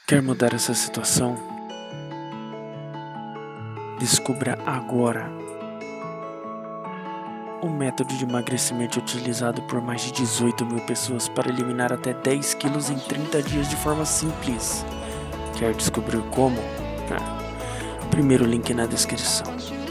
Quer mudar essa situação? Descubra agora o método de emagrecimento utilizado por mais de 18 mil pessoas para eliminar até 10 quilos em 30 dias de forma simples. Quer descobrir como? Primeiro link na descrição.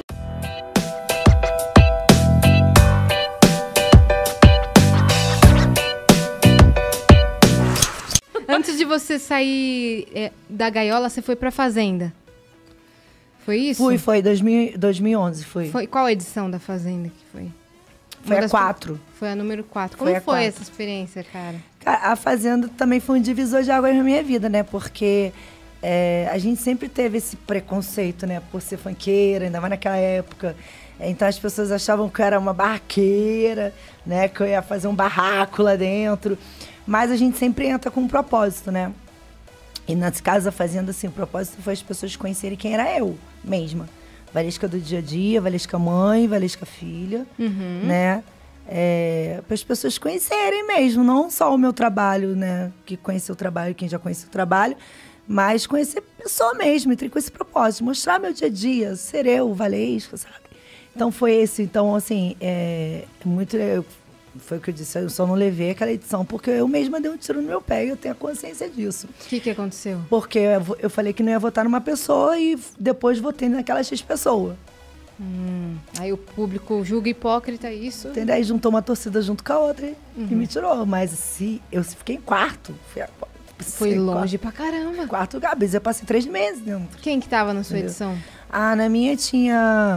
Antes de você sair da gaiola, você foi pra fazenda. Foi isso? Foi 2011, foi. Qual edição da fazenda que foi? Foi a 4. Foi a número 4. Como foi essa experiência, cara? A fazenda também foi um divisor de águas na minha vida, né? Porque a gente sempre teve esse preconceito, né? Por ser funkeira, ainda mais naquela época. Então as pessoas achavam que eu era uma barraqueira, né? Que eu ia fazer um barraco lá dentro. Mas a gente sempre entra com um propósito, né? E nas casas da fazenda, assim, o propósito foi as pessoas conhecerem quem era eu mesma. Valesca do dia a dia, Valesca mãe, Valesca filha, né? Para as pessoas conhecerem mesmo, não só o meu trabalho, né? Que conheceu o trabalho, quem já conheceu o trabalho, mas conhecer a pessoa mesmo, entrei com esse propósito, mostrar meu dia a dia, ser eu, Valesca, sabe? Então foi esse, então assim, muito... Foi o que eu disse, eu só não levei aquela edição porque eu mesma dei um tiro no meu pé e eu tenho a consciência disso. O que aconteceu? Porque eu falei que não ia votar numa pessoa e depois votei naquela X pessoa. Aí o público julga hipócrita isso. Entendeu? Aí juntou uma torcida junto com a outra e me tirou. Mas eu fiquei em quarto. Foi longe pra caramba. Quarto lugar, eu passei 3 meses dentro. Quem que tava na sua edição? Na minha tinha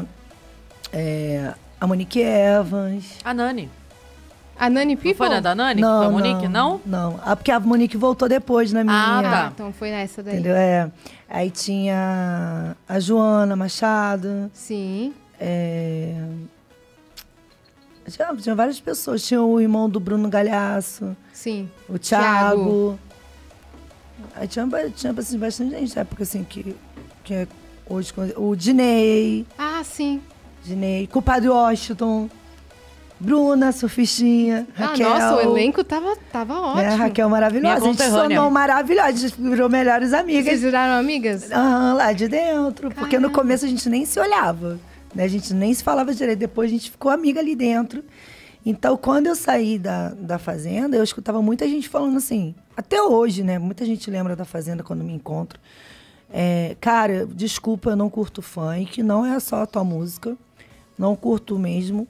a Monique Evans. A Nani. A Nani People? Não foi na da Nani? Não, foi a Monique, não? Não, porque a Monique voltou depois na minha. Tá. Então foi nessa daí. Entendeu? Aí tinha a Joana Machado. Sim. Tinha várias pessoas. Tinha o irmão do Bruno Galhaço. Sim. O Thiago. Aí tinha bastante gente na época, assim, que é hoje... O Dinei. Ah, sim. Dinei. Com o Padre Washington. Bruna, surfistinha, Raquel. Nossa, o elenco tava ótimo. Raquel maravilhosa. A gente sonou maravilhosa, a gente virou melhores amigas. Vocês viraram amigas? Lá de dentro. Caramba. Porque no começo a gente nem se olhava, né? A gente nem se falava direito. Depois a gente ficou amiga ali dentro. Então, quando eu saí da Fazenda, eu escutava muita gente falando assim, até hoje, né? Muita gente lembra da Fazenda quando me encontro. Cara, desculpa, eu não curto funk, não é só a tua música. Não curto mesmo.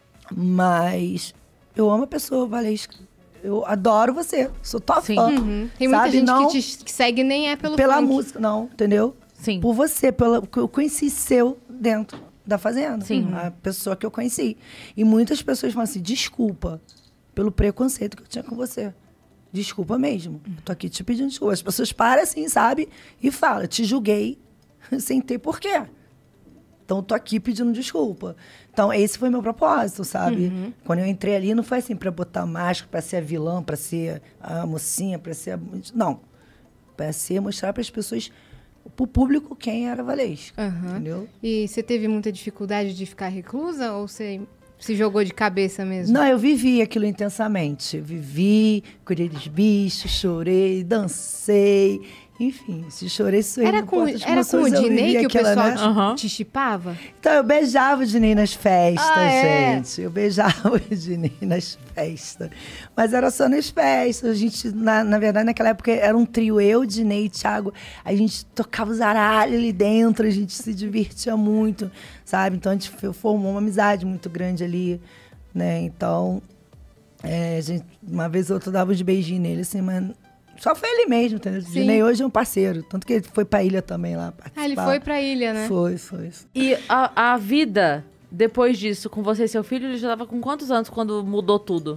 Mas eu amo a pessoa, Valesca. Eu adoro você. Sou tua fã. Tem muita sabe? gente que segue nem pela funk. música, não, entendeu? Sim. Por você, eu conheci seu dentro da Fazenda. Sim. A pessoa que eu conheci. E muitas pessoas falam assim, desculpa pelo preconceito que eu tinha com você. Desculpa mesmo. Eu tô aqui te pedindo desculpa. As pessoas param assim, sabe? E falam, te julguei sem ter porquê. Então, tô aqui pedindo desculpa. Então, esse foi meu propósito, sabe? Quando eu entrei ali, não foi assim para botar máscara, para ser a vilã, para ser a mocinha, para ser a... Não. Para ser, mostrar para as pessoas, para o público, quem era a Valesca. Entendeu? E você teve muita dificuldade de ficar reclusa ou você se jogou de cabeça mesmo? Não, eu vivi aquilo intensamente. Vivi, cuidei dos bichos, chorei, dancei... Enfim, se chorei, suei. Era com o Dinei que o pessoal te chipava? Então, eu beijava o Dinei nas festas, gente. Eu beijava o Dinei nas festas. Mas era só nas festas. A gente, na verdade, naquela época, era um trio. Eu, Dinei e Thiago. A gente tocava os aralhos ali dentro. A gente se divertia muito, sabe? Então, a gente formou uma amizade muito grande ali, né? Então, a gente, uma vez ou outra, dava uns beijinhos nele, assim, mas... Só foi ele mesmo, entendeu? O Dinei hoje é um parceiro. Tanto que ele foi pra ilha também lá participar. Ele foi pra ilha, né? Foi. E a vida, depois disso, com você e seu filho, ele já tava com quantos anos quando mudou tudo?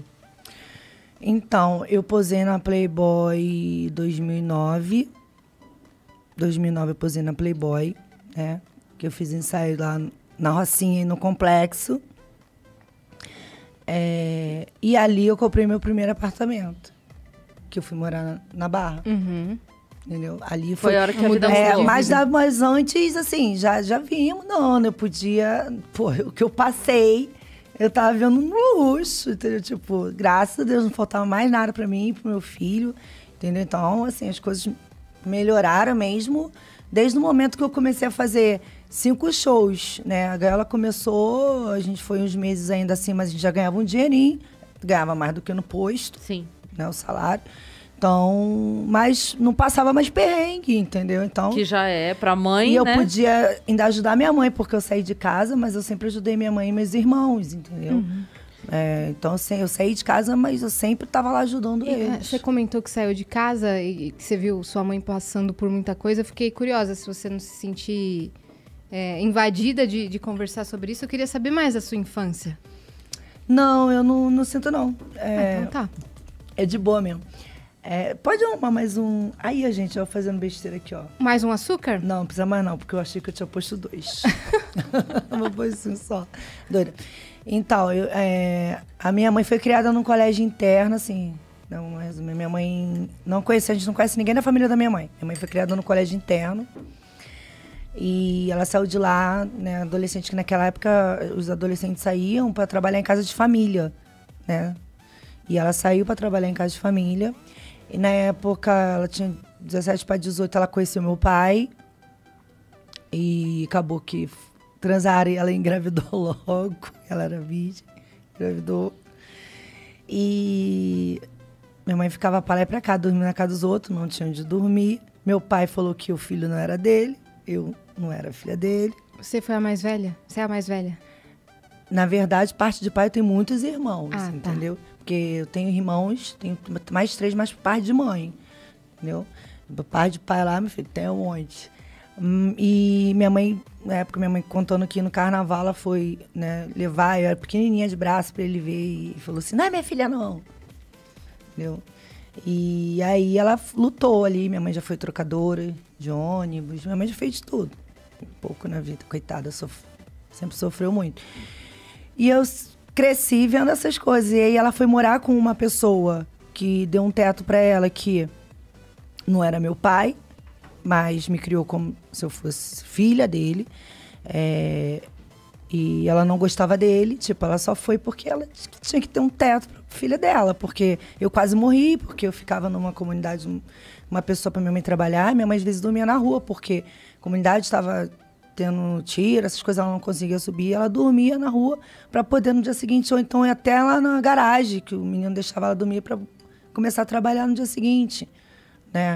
Então, eu posei na Playboy 2009. 2009 eu posei na Playboy, né? Que eu fiz ensaio lá na Rocinha e no Complexo. E ali eu comprei meu primeiro apartamento. Que eu fui morar na Barra. Entendeu? Ali foi a hora que a vida mudou. Mas antes, assim, já vinha mudando. Eu podia... Pô, o que eu passei, eu tava vendo no luxo, entendeu? Tipo, graças a Deus, não faltava mais nada pra mim e pro meu filho, entendeu? Então, assim, as coisas melhoraram mesmo desde o momento que eu comecei a fazer 5 shows, né? A gaiola começou, a gente foi uns meses ainda assim, mas a gente já ganhava um dinheirinho, ganhava mais do que no posto, Sim. né? O salário. Então, mas não passava mais perrengue, entendeu? Então, Que já é pra mãe, e eu né? podia ainda ajudar minha mãe, porque eu saí de casa, mas eu sempre ajudei minha mãe e meus irmãos, entendeu? Então, assim, eu saí de casa, mas eu sempre estava lá ajudando eles. Você comentou que saiu de casa e que você viu sua mãe passando por muita coisa. Eu fiquei curiosa se você não se sentir invadida de conversar sobre isso. Eu queria saber mais da sua infância. Não, eu não sinto, não. Então tá. É de boa mesmo. Pode arrumar mais um... Aí, a gente, ó, fazendo besteira aqui, ó. Mais um açúcar? Não precisa mais não, porque eu achei que eu tinha posto 2. Vou pôr um só. Doida. Então, a minha mãe foi criada num colégio interno, assim... Não, resumir, minha mãe não conhece, a gente não conhece ninguém da família da minha mãe. Minha mãe foi criada no colégio interno. E ela saiu de lá, né, adolescente, que naquela época os adolescentes saíam para trabalhar em casa de família, né? E ela saiu para trabalhar em casa de família. E na época, ela tinha 17 para 18, ela conheceu meu pai. E acabou que transaram e ela engravidou logo. Ela era virgem, engravidou. E minha mãe ficava para lá e para cá, dormindo na casa dos outros, não tinha onde dormir. Meu pai falou que o filho não era dele, eu não era filha dele. Você foi a mais velha? Você é a mais velha? Na verdade, parte de pai eu tenho muitos irmãos, Ah, tá. entendeu? Porque eu tenho irmãos, tenho mais 3, mais parte de mãe, entendeu? Parte de pai lá, meu filho, tem um monte. E minha mãe, na época, minha mãe contando que no carnaval ela foi, né, levar, eu era pequenininha de braço pra ele ver, e falou assim, não é minha filha não, entendeu? E aí ela lutou ali, minha mãe já foi trocadora de ônibus, minha mãe já fez de tudo, um pouco na vida, coitada, sempre sofreu muito. E eu cresci vendo essas coisas. E aí ela foi morar com uma pessoa que deu um teto pra ela, que não era meu pai, mas me criou como se eu fosse filha dele. E ela não gostava dele, tipo, ela só foi porque ela tinha que ter um teto pra filha dela, porque eu quase morri, porque eu ficava numa comunidade, uma pessoa pra minha mãe trabalhar, e minha mãe às vezes dormia na rua, porque a comunidade estava tendo tiro, essas coisas, ela não conseguia subir, ela dormia na rua para poder no dia seguinte, ou então ir até lá na garagem, que o menino deixava ela dormir para começar a trabalhar no dia seguinte, né?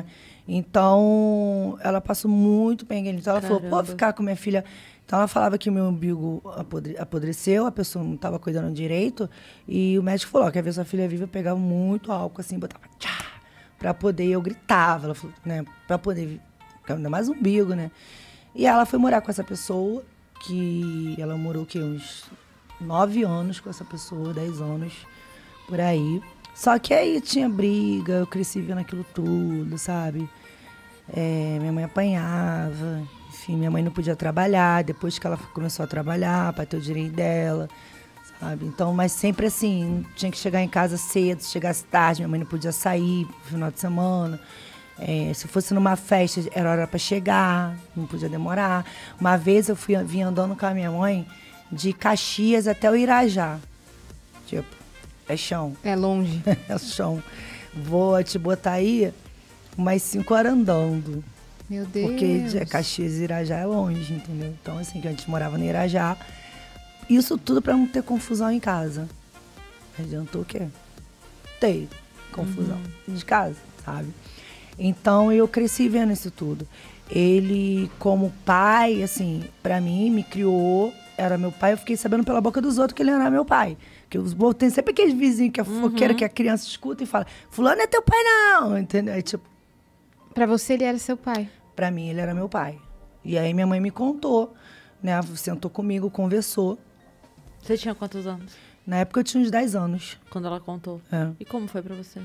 Então, ela passou muito bem. Então, ela falou, pô, ficar com minha filha... Então, ela falava que o meu umbigo apodreceu, a pessoa não estava cuidando direito, e o médico falou, quer ver sua filha viva, eu pegava muito álcool, assim, botava tchá, para poder, eu gritava, ela falou, né, para poder, ainda mais umbigo, né? E ela foi morar com essa pessoa, que ela morou, o quê? Uns 9 anos com essa pessoa, 10 anos, por aí. Só que aí tinha briga, eu cresci vendo aquilo tudo, sabe? Minha mãe apanhava, enfim, minha mãe não podia trabalhar, depois que ela começou a trabalhar, para ter o direito dela, sabe? Então, mas sempre assim, tinha que chegar em casa cedo, se chegasse tarde, minha mãe não podia sair no final de semana. Se fosse numa festa, era hora para chegar, não podia demorar. Uma vez eu vim andando com a minha mãe de Caxias até o Irajá. Tipo, é chão. É longe. É chão. Vou te botar aí umas 5 horas andando. Meu Deus. Porque de Caxias e Irajá é longe, entendeu? Então, assim, que a gente morava no Irajá. Isso tudo para não ter confusão em casa. Adiantou o quê? Ter confusão de casa, sabe? Então, eu cresci vendo isso tudo. Ele, como pai, assim, pra mim, me criou, era meu pai. Eu fiquei sabendo pela boca dos outros que ele era meu pai. Que tem sempre aqueles vizinhos que é fofoqueiro, que a criança escuta e fala, fulano é teu pai não, entendeu? Aí, tipo, pra você, ele era seu pai? Pra mim, ele era meu pai. E aí, minha mãe me contou, né? Sentou comigo, conversou. Você tinha quantos anos? Na época, eu tinha uns 10 anos. Quando ela contou. E como foi pra você?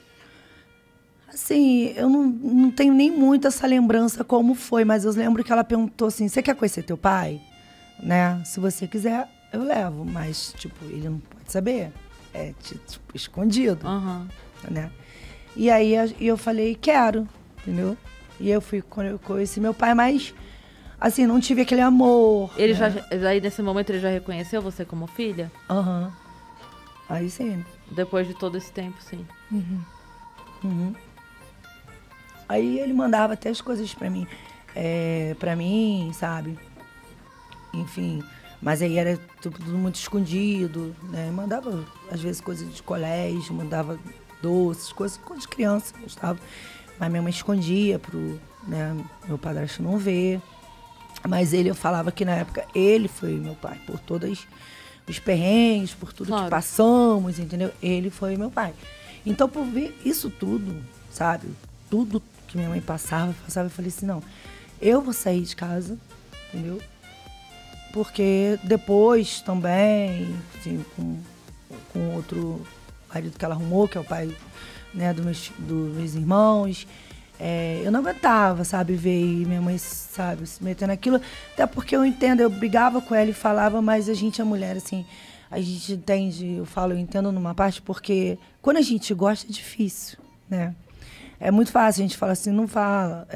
Assim, eu não tenho nem muito essa lembrança como foi, mas eu lembro que ela perguntou assim, você quer conhecer teu pai? Né? Se você quiser, eu levo. Mas, tipo, ele não pode saber. É, tipo, escondido. Né? E aí, eu falei, quero, entendeu? E eu fui, quando eu conheci meu pai, mas, assim, não tive aquele amor. Ele né? aí, nesse momento, ele já reconheceu você como filha? Aí, sim. Depois de todo esse tempo, sim. Aí ele mandava até as coisas pra mim, sabe? Enfim, mas aí era tudo muito escondido, né? Mandava, às vezes, coisas de colégio, mandava doces, coisas de criança, gostava. Mas minha mãe escondia pro, né, meu padrasto não ver. Mas eu falava que na época ele foi meu pai, por todos os perrengues, por tudo que passamos, entendeu? Ele foi meu pai. Então, por ver isso tudo, sabe? Tudo que minha mãe passava, eu falei assim, não, eu vou sair de casa, entendeu? Porque depois também, assim, com outro marido que ela arrumou, que é o pai, né, dos meus irmãos, eu não aguentava, sabe, ver minha mãe, sabe, se metendo naquilo. Até porque eu entendo, eu brigava com ela e falava, mas a gente é mulher, assim, a gente entende, eu entendo numa parte, porque quando a gente gosta é difícil, né? É muito fácil, a gente fala assim, não fala,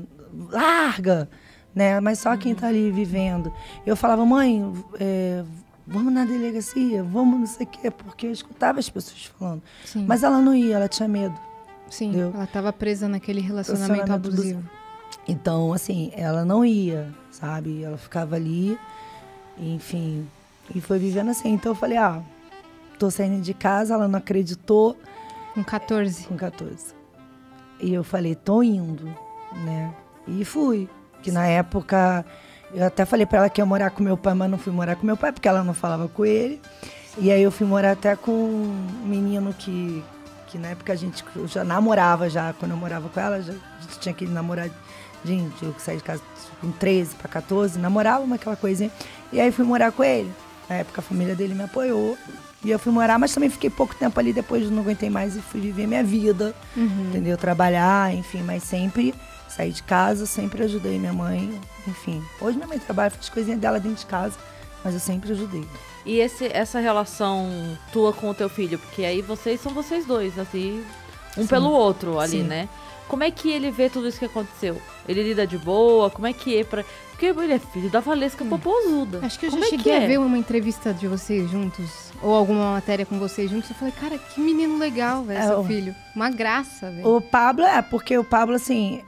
larga, né? Mas só quem tá ali vivendo. Eu falava, mãe, vamos na delegacia, vamos não sei o quê, porque eu escutava as pessoas falando. Sim. Mas ela não ia, ela tinha medo. Sim, entendeu? ela estava presa naquele relacionamento abusivo. Então, assim, ela não ia, sabe? Ela ficava ali, enfim, e foi vivendo assim. Então eu falei, tô saindo de casa, ela não acreditou. Com 14? Com 14. E eu falei, tô indo, né? E fui. Que na época, eu até falei pra ela que ia morar com meu pai, mas não fui morar com meu pai, porque ela não falava com ele. E aí eu fui morar até com um menino que na época eu já namorava, quando eu morava com ela, a gente tinha aquele namoradinho, eu saí de casa com 13 para 14, namorava aquela coisinha. E aí fui morar com ele. Na época a família dele me apoiou. E eu fui morar, mas também fiquei pouco tempo ali, depois não aguentei mais e fui viver minha vida, entendeu? Trabalhar, enfim, mas sempre saí de casa, sempre ajudei minha mãe, enfim. Hoje minha mãe trabalha, faz coisinha dela dentro de casa, mas eu sempre ajudei. E essa relação tua com o teu filho, porque aí são vocês dois, assim, um Sim. pelo outro ali, Sim. né? Como é que ele vê tudo isso que aconteceu? Ele lida de boa? Como é que é pra... Porque ele é filho da Valesca Popozuda. Acho que eu Como já é cheguei que a ver uma entrevista de vocês juntos, ou alguma matéria com vocês juntos, eu falei, cara, que menino legal, velho, seu filho. Uma graça, velho. O Pablo, porque o Pablo, assim,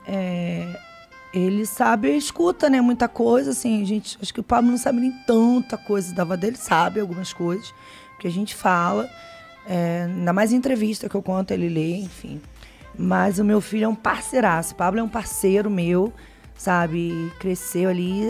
ele sabe, escuta, né, muita coisa, assim, gente, acho que o Pablo não sabe nem tanta coisa da avó dele, sabe algumas coisas que a gente fala, ainda mais em entrevista que eu conto, ele lê, enfim. Mas o meu filho é um parceiraço, o Pablo é um parceiro meu, sabe, cresceu ali,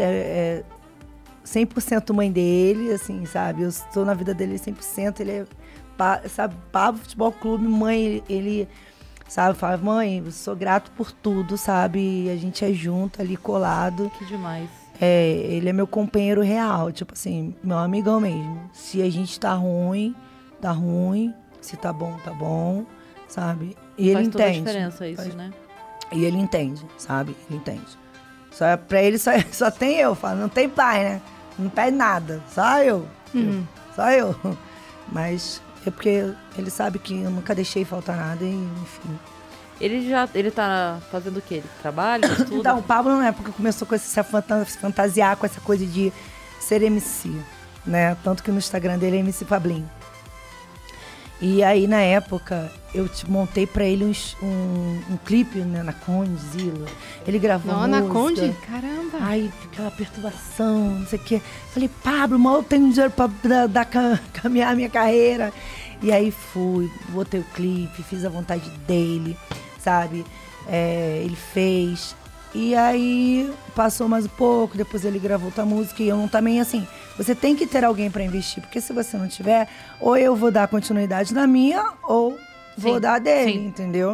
100% mãe dele, assim, sabe, eu estou na vida dele 100%, ele sabe, Pablo Futebol Clube, mãe, ele... Sabe, fala, mãe, eu sou grato por tudo, sabe? A gente é junto ali, colado. Que demais. Ele é meu companheiro real, tipo assim, meu amigão mesmo. Se a gente tá ruim, tá ruim. Se tá bom, sabe? E ele entende. Faz toda a diferença isso, né? E ele entende, sabe? Ele entende. Pra ele só tem eu, falo, não tem pai, né? Não pede nada, só eu. Só eu. Mas... é porque ele sabe que eu nunca deixei faltar nada, e, enfim. Ele tá fazendo o quê? Ele trabalha, estuda? Então, o Pablo na época começou com se fantasiar com essa coisa de ser MC, né? Tanto que no Instagram dele é MC Pablinho. E aí, na época, eu montei pra ele um clipe, né, na Conde, Zila. Ele gravou música. Na Conde? Caramba! Ai, aquela perturbação, não sei o quê. Falei, Pablo, mal eu tenho dinheiro pra caminhar a minha carreira. E aí fui, botei o clipe, fiz a vontade dele, sabe? Ele fez. E aí passou mais um pouco, depois ele gravou outra música. E eu não também, assim, você tem que ter alguém pra investir. Porque se você não tiver, ou eu vou dar continuidade na minha, ou vou dar a dele, entendeu?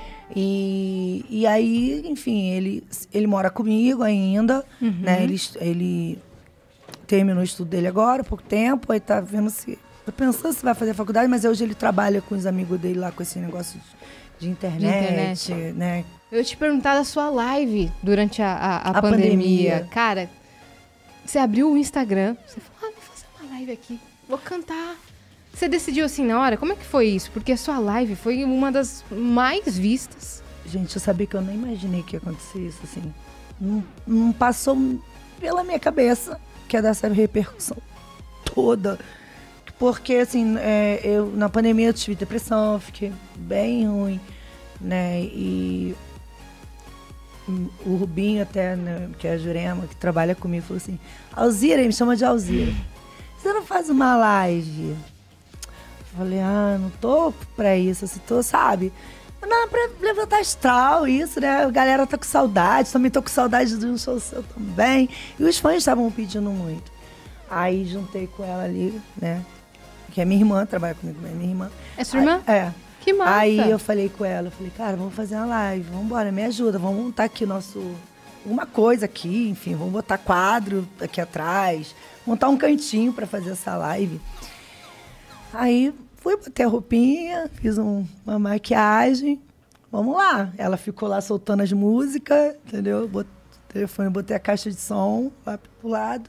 E aí, enfim, ele mora comigo ainda, né? Ele terminou o estudo dele agora, há pouco tempo, aí tá vendo se... Tô pensando se vai fazer faculdade, mas hoje ele trabalha com os amigos dele lá, com esse negócio de internet, né? Eu ia te perguntar da sua live durante a pandemia. Cara, você abriu o Instagram, você falou, vou fazer uma live aqui, vou cantar. Você decidiu assim na hora? Como é que foi isso? Porque a sua live foi uma das mais vistas. Gente, eu sabia que eu não imaginei que ia acontecer isso, assim. Não passou pela minha cabeça que ia dar essa repercussão toda. Porque, assim, eu na pandemia eu tive depressão, fiquei bem ruim, né? E o Rubinho até, né, que é a Jurema, que trabalha comigo, falou assim, Alzira, ele me chama de Alzira. Você não faz uma live? Eu falei, não tô pra isso, assim, tô, sabe? Não, pra levantar astral, isso, né? A galera tá com saudade, também tô com saudade de um show seu também. E os fãs estavam pedindo muito. Aí juntei com ela ali, né? Que é minha irmã, trabalha comigo, é minha irmã. É sua irmã? É. Que massa. Aí eu falei com ela, cara, vamos fazer uma live, vamos embora, me ajuda, vamos montar aqui alguma coisa aqui, enfim, vamos botar quadro aqui atrás, montar um cantinho pra fazer essa live. Aí fui, botei a roupinha, fiz uma maquiagem, vamos lá. Ela ficou lá soltando as músicas, entendeu? Botei o telefone, botei a caixa de som lá pro lado.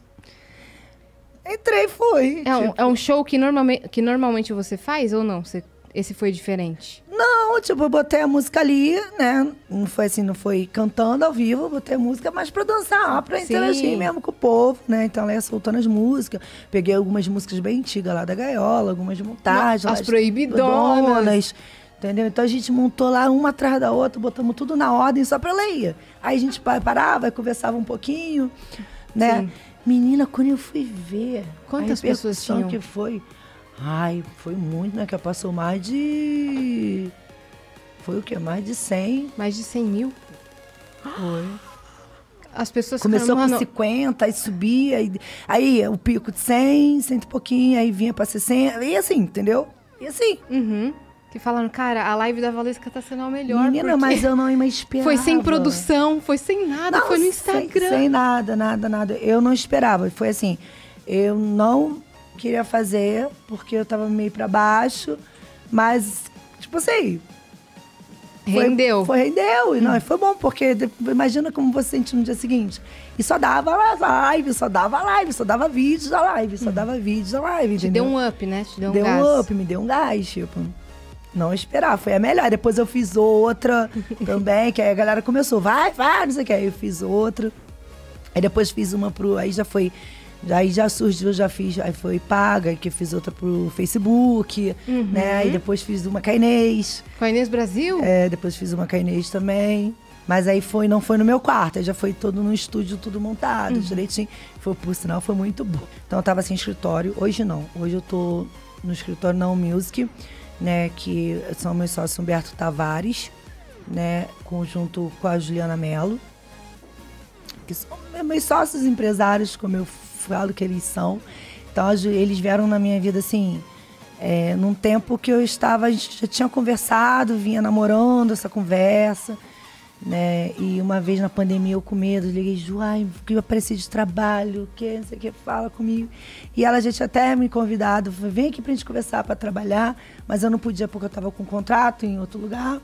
Entrei e fui. É um show que normalmente você faz ou não? Esse foi diferente? Não, tipo, eu botei a música ali, né? Não foi assim, não foi cantando ao vivo, botei a música, mas pra dançar, pra interagir mesmo com o povo, né? Então ela ia soltando as músicas. Peguei algumas músicas bem antigas lá da Gaiola, algumas de montagem. As proibidonas. Entendeu? Então a gente montou lá uma atrás da outra, botamos tudo na ordem só pra ela ir. Aí a gente parava, conversava um pouquinho, né? Sim. Menina, quando eu fui ver... Quantas pessoas tinham? Que foi... Ai, foi muito, né? Que passou mais de... Foi o quê? Mais de 100. Mais de 100 mil? Foi. As pessoas começou com 50, aí subia, aí o pico de 100, 100 e pouquinho, aí vinha pra 60, e assim, entendeu? E assim. Uhum. Que falaram, cara, a live da Valesca tá sendo a melhor. Menina, mas eu não esperava. Foi sem produção, foi sem nada, foi no Instagram. Sem nada. Eu não esperava. Foi assim, eu não queria fazer, porque eu tava meio pra baixo, mas, tipo assim... Rendeu. Rendeu. Não, foi bom, porque imagina como você sente no dia seguinte. E só dava live, só dava vídeos da live, Te deu um up, né? Te deu um gás. Deu um up, me deu um gás, tipo... Não esperar, foi a melhor. Depois eu fiz outra também, que aí a galera começou, vai, não sei o que. Aí eu fiz outra. Aí depois fiz uma aí já foi... Aí já surgiu, aí foi paga, que eu fiz outra pro Facebook, né? Aí depois fiz uma com a Inês. Com a Inês Brasil? Depois fiz uma com a Inês também. Mas aí não foi no meu quarto, aí já foi todo no estúdio, tudo montado, direitinho. Por sinal, foi muito bom. Então eu tava sem escritório, hoje não. Hoje eu tô no escritório Não Music, né? Que são meus sócios Humberto Tavares, né? Junto com a Juliana Mello. Que são meus sócios empresários, como eu falo que eles são. Então, eles vieram na minha vida, assim, num tempo que a gente já tinha conversado, vinha namorando essa conversa, né? E uma vez na pandemia, eu com medo, liguei, Ju, que eu apareci de trabalho, que não sei o que, fala comigo. E ela já tinha até me convidado, falou, vem aqui pra gente conversar, pra trabalhar, mas eu não podia porque eu tava com contrato em outro lugar.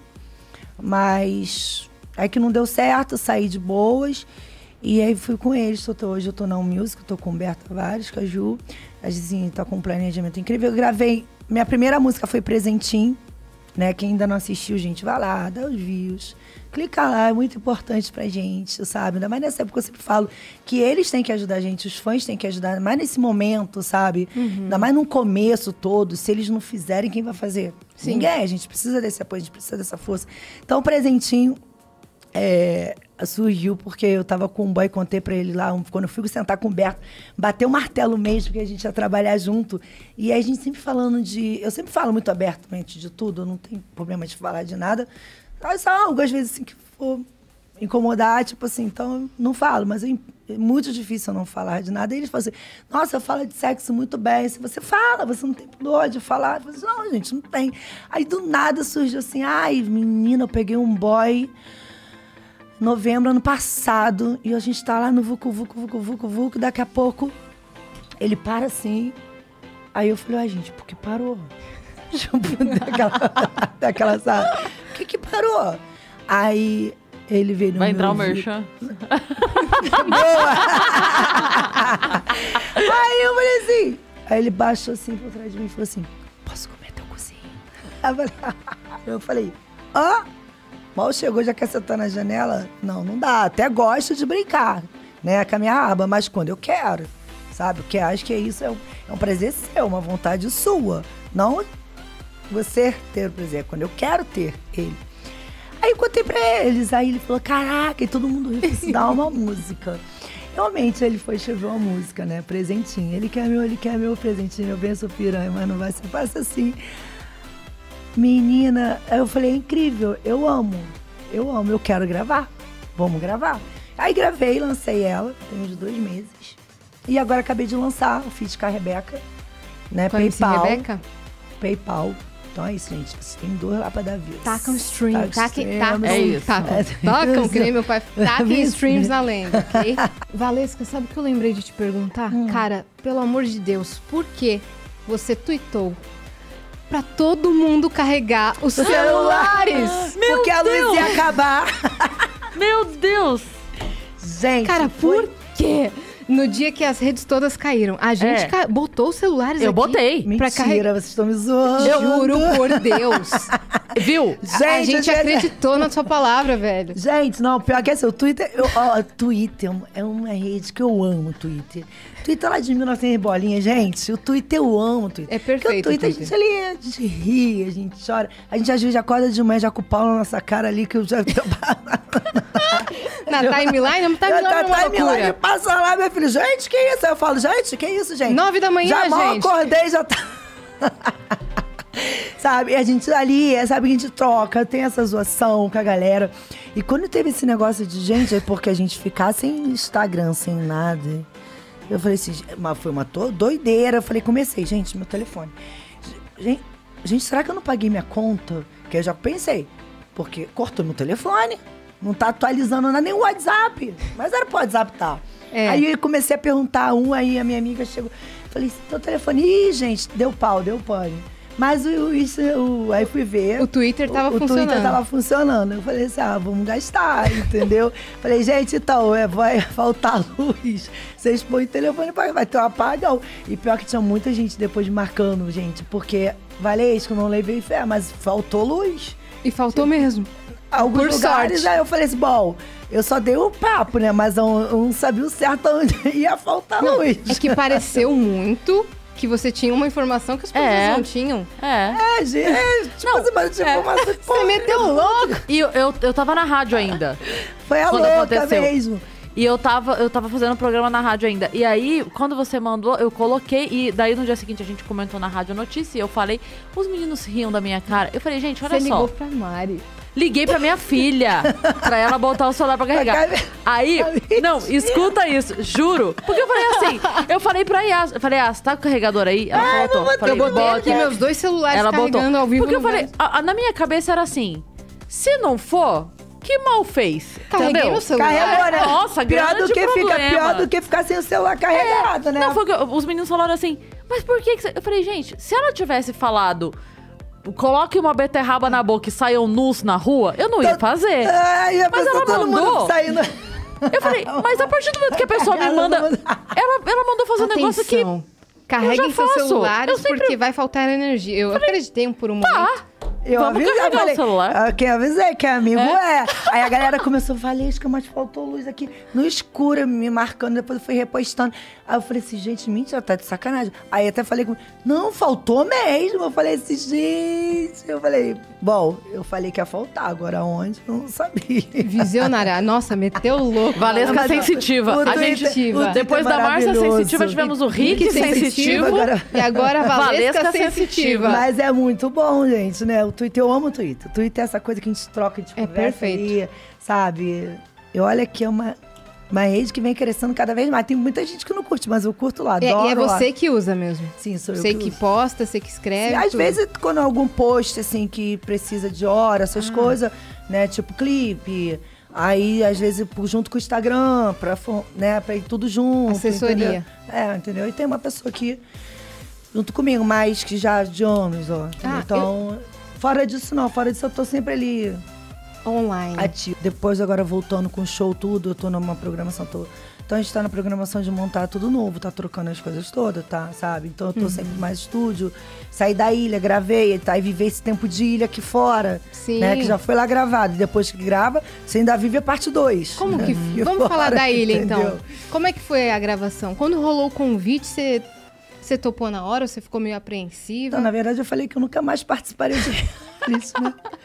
Mas aí que não deu certo, saí de boas. E aí fui com eles, hoje eu tô na Music, tô com o Humberto Tavares, com a Ju. A gente tá com um planejamento incrível. Eu gravei, minha primeira música foi Presentinho, né? Quem ainda não assistiu, gente, vai lá, dá os views. Clica lá, é muito importante pra gente, sabe? Ainda mais nessa época eu sempre falo que eles têm que ajudar a gente, os fãs têm que ajudar, ainda mais nesse momento, sabe? Ainda mais no começo todo, se eles não fizerem, quem vai fazer? Sim. Ninguém, a gente precisa desse apoio, a gente precisa dessa força. Então, Presentinho... surgiu porque eu tava com um boy, contei pra ele lá, quando eu fui sentar com o Humberto, bateu o martelo mesmo, porque a gente ia trabalhar junto. E aí a gente sempre falando eu sempre falo muito abertamente de tudo, eu não tenho problema de falar de nada. Mas só algumas vezes assim que for incomodar, tipo assim, então eu não falo, mas é muito difícil eu não falar de nada. E eles falam assim, nossa, eu falo de sexo muito bem. Se você fala, você não tem pudor de falar. Eu falo assim, não, gente, não tem. Aí do nada surgiu assim, menina, eu peguei um boy... novembro, ano passado, e a gente tá lá no Vucu, daqui a pouco ele para assim, aí eu falei, gente, por que parou? daquela sabe? Por que parou? Aí ele veio no Vai entrar o merchan. Boa! Aí eu falei assim, aí ele baixou assim por trás de mim e falou assim, posso comer teu cozinho? Eu falei, mal chegou, já quer sentar na janela? Não dá. Até gosto de brincar, né? Com a minha aba, mas quando eu quero, sabe? Porque acho que isso é um prazer seu, uma vontade sua. Não você ter o prazer, quando eu quero ter ele. Aí eu contei pra eles, aí ele falou, caraca, e todo mundo riu, assim, dá uma música. Realmente, ele foi escrever uma música, né, presentinho. Ele quer meu presentinho, eu benço piranha, mas não vai ser fácil assim. Menina, aí eu falei, é incrível, eu amo, eu quero gravar, vamos gravar. Aí gravei, lancei ela, tem uns 2 meses. E agora acabei de lançar o feat com a Rebeca, né, Com a MC PayPal. Rebeca? PayPal. Então é isso, gente. Vocês têm 2 lá pra dar views. Tacam stream, tacam, É isso. tacam, que nem meu pai. Taquem streams na lenda, ok? Valesca, sabe o que eu lembrei de te perguntar? Cara, pelo amor de Deus, por que você tweetou pra todo mundo carregar os celulares? Porque a luz ia acabar. Meu Deus! Gente, Cara, por quê? No dia que as redes todas caíram, a gente botou os celulares aqui. Eu botei. Pra carregar. Mentira, vocês estão me zoando. Juro por Deus. Viu? A gente acreditou na sua palavra, velho. Gente, não, pior que é assim, o Twitter... Twitter é uma rede que eu amo, Twitter. Twitter lá de 1900 bolinhas, gente. O Twitter eu amo, o Twitter. É perfeito, Porque o Twitter, a gente ri, a gente chora. A gente às vezes acorda de manhã já com o pau na nossa cara ali, que eu já... Na timeline, uma timeline é uma loucura. Passa lá, meu filho. Gente, que isso? Aí eu falo, gente, que isso, gente? 9 da manhã, já mal gente. acordei, já tá... Sabe, a gente ali, sabe, a gente troca, tem essa zoação com a galera. E quando teve esse negócio de, gente, é porque a gente ficar sem Instagram, sem nada. Eu falei assim, foi uma doideira. Eu falei, comecei, gente, meu telefone. Gente, será que eu não paguei minha conta? Que eu já pensei, porque cortou meu telefone. Não tá atualizando nada, nem o WhatsApp. Mas era pro WhatsApp, tá. Aí eu comecei a perguntar aí a minha amiga chegou. Falei, teu telefone, ih, gente, deu pau, deu pane. Mas aí fui ver. O Twitter tava funcionando. O Twitter tava funcionando. Eu falei assim, vamos gastar, entendeu? Falei, gente, então, vai faltar luz. Vocês põem o telefone pra vai ter um apagão. E pior que tinha muita gente depois marcando, gente, porque, Valesca, não levei fé, mas faltou luz. E faltou mesmo. Alguns Por lugares, sorte. Aí eu falei assim, bom, eu só dei o papo, né? Mas eu não sabia o certo onde ia faltar luz. É que pareceu muito que você tinha uma informação que as pessoas não tinham. Gente, tipo assim, mas tipo, Você meteu louco. E eu tava na rádio ainda. Foi a Quando louca aconteceu. mesmo. E eu tava fazendo um programa na rádio ainda. E aí, quando você mandou, eu coloquei. E daí, no dia seguinte, a gente comentou na rádio notícia. E eu falei, os meninos riam da minha cara. Eu falei, gente, olha Você só. ligou pra Mari. Liguei pra minha filha, pra ela botar o celular pra carregar. Aí, não, escuta isso, juro. Porque eu falei assim, eu falei pra Yas, eu falei, Yas, tá com o carregador aí? Ela botou. Falei, Eu botei aqui meus 2 celulares ela carregando botou. ao vivo. Porque eu falei, na minha cabeça era assim, se não for, que mal fez? Carreguei Entendeu? no celular. Carregou, né? Nossa, pior do grande que problema. pior do que ficar sem o celular carregado, né? Não, foi que os meninos falaram assim, mas por que você... Eu falei, gente, se ela tivesse falado... Coloque uma beterraba na boca e saiam nus na rua, eu não ia fazer. Mas ela mandou. Eu falei, mas a partir do momento que a pessoa me manda. Ela mandou fazer um negócio que. Carreguem seus faço. celulares Eu sempre- porque vai faltar energia. Eu acreditei por um momento. Vamos carregar o celular. Quem avisei, que amigo é. Aí a galera começou a falar, Valesca, mas faltou luz aqui no escuro, me marcando, depois eu fui repostando. Aí eu falei assim, gente, mentira, tá de sacanagem. Aí até falei com não, faltou mesmo. Eu falei assim, gente. Eu falei, bom, eu falei que ia faltar, agora onde? Eu não sabia. Visionária. Nossa, meteu louco. Valesca sensitiva. O A Twitter- gente, o Twitter depois da Márcia maravilhoso. sensitiva, tivemos o Rick sensitivo. E agora a Valesca Valesca sensitiva. Mas é muito bom, gente, né? O Twitter, eu amo o Twitter. O Twitter é essa coisa que a gente troca, a gente É conversa perfeito. ali, sabe? E olha que é uma rede que vem crescendo cada vez mais. Tem muita gente que não curte, mas eu curto lá, adoro E é você lá. que usa mesmo. Sim, sou eu Você que que uso. posta, você que escreve. Às tudo. vezes, quando é algum post, assim, que precisa de hora, essas coisas, né? Tipo clipe. Aí, às vezes, junto com o Instagram, né, pra ir tudo junto. Assessoria. Entendeu? Entendeu? E tem uma pessoa aqui junto comigo, mas que já de anos, ó. Então, fora disso, não. Fora disso, eu tô sempre ali Online. ativo. Depois, agora, voltando com o show, tudo, eu tô numa programação, Então, a gente tá na programação de montar tudo novo, tá trocando as coisas todas, tá? Sabe? Então, eu tô sempre mais estúdio. Saí da ilha, gravei, tá? E viver esse tempo de ilha aqui fora. Sim. Né? Que já foi lá gravado. E depois que grava, você ainda vive a parte 2. Como que... Aqui Vamos fora, falar da ilha, entendeu? então. Como é que foi a gravação? Quando rolou o convite, você topou na hora ou você ficou meio apreensiva? Então, na verdade, eu falei que eu nunca mais participaria de isso, né?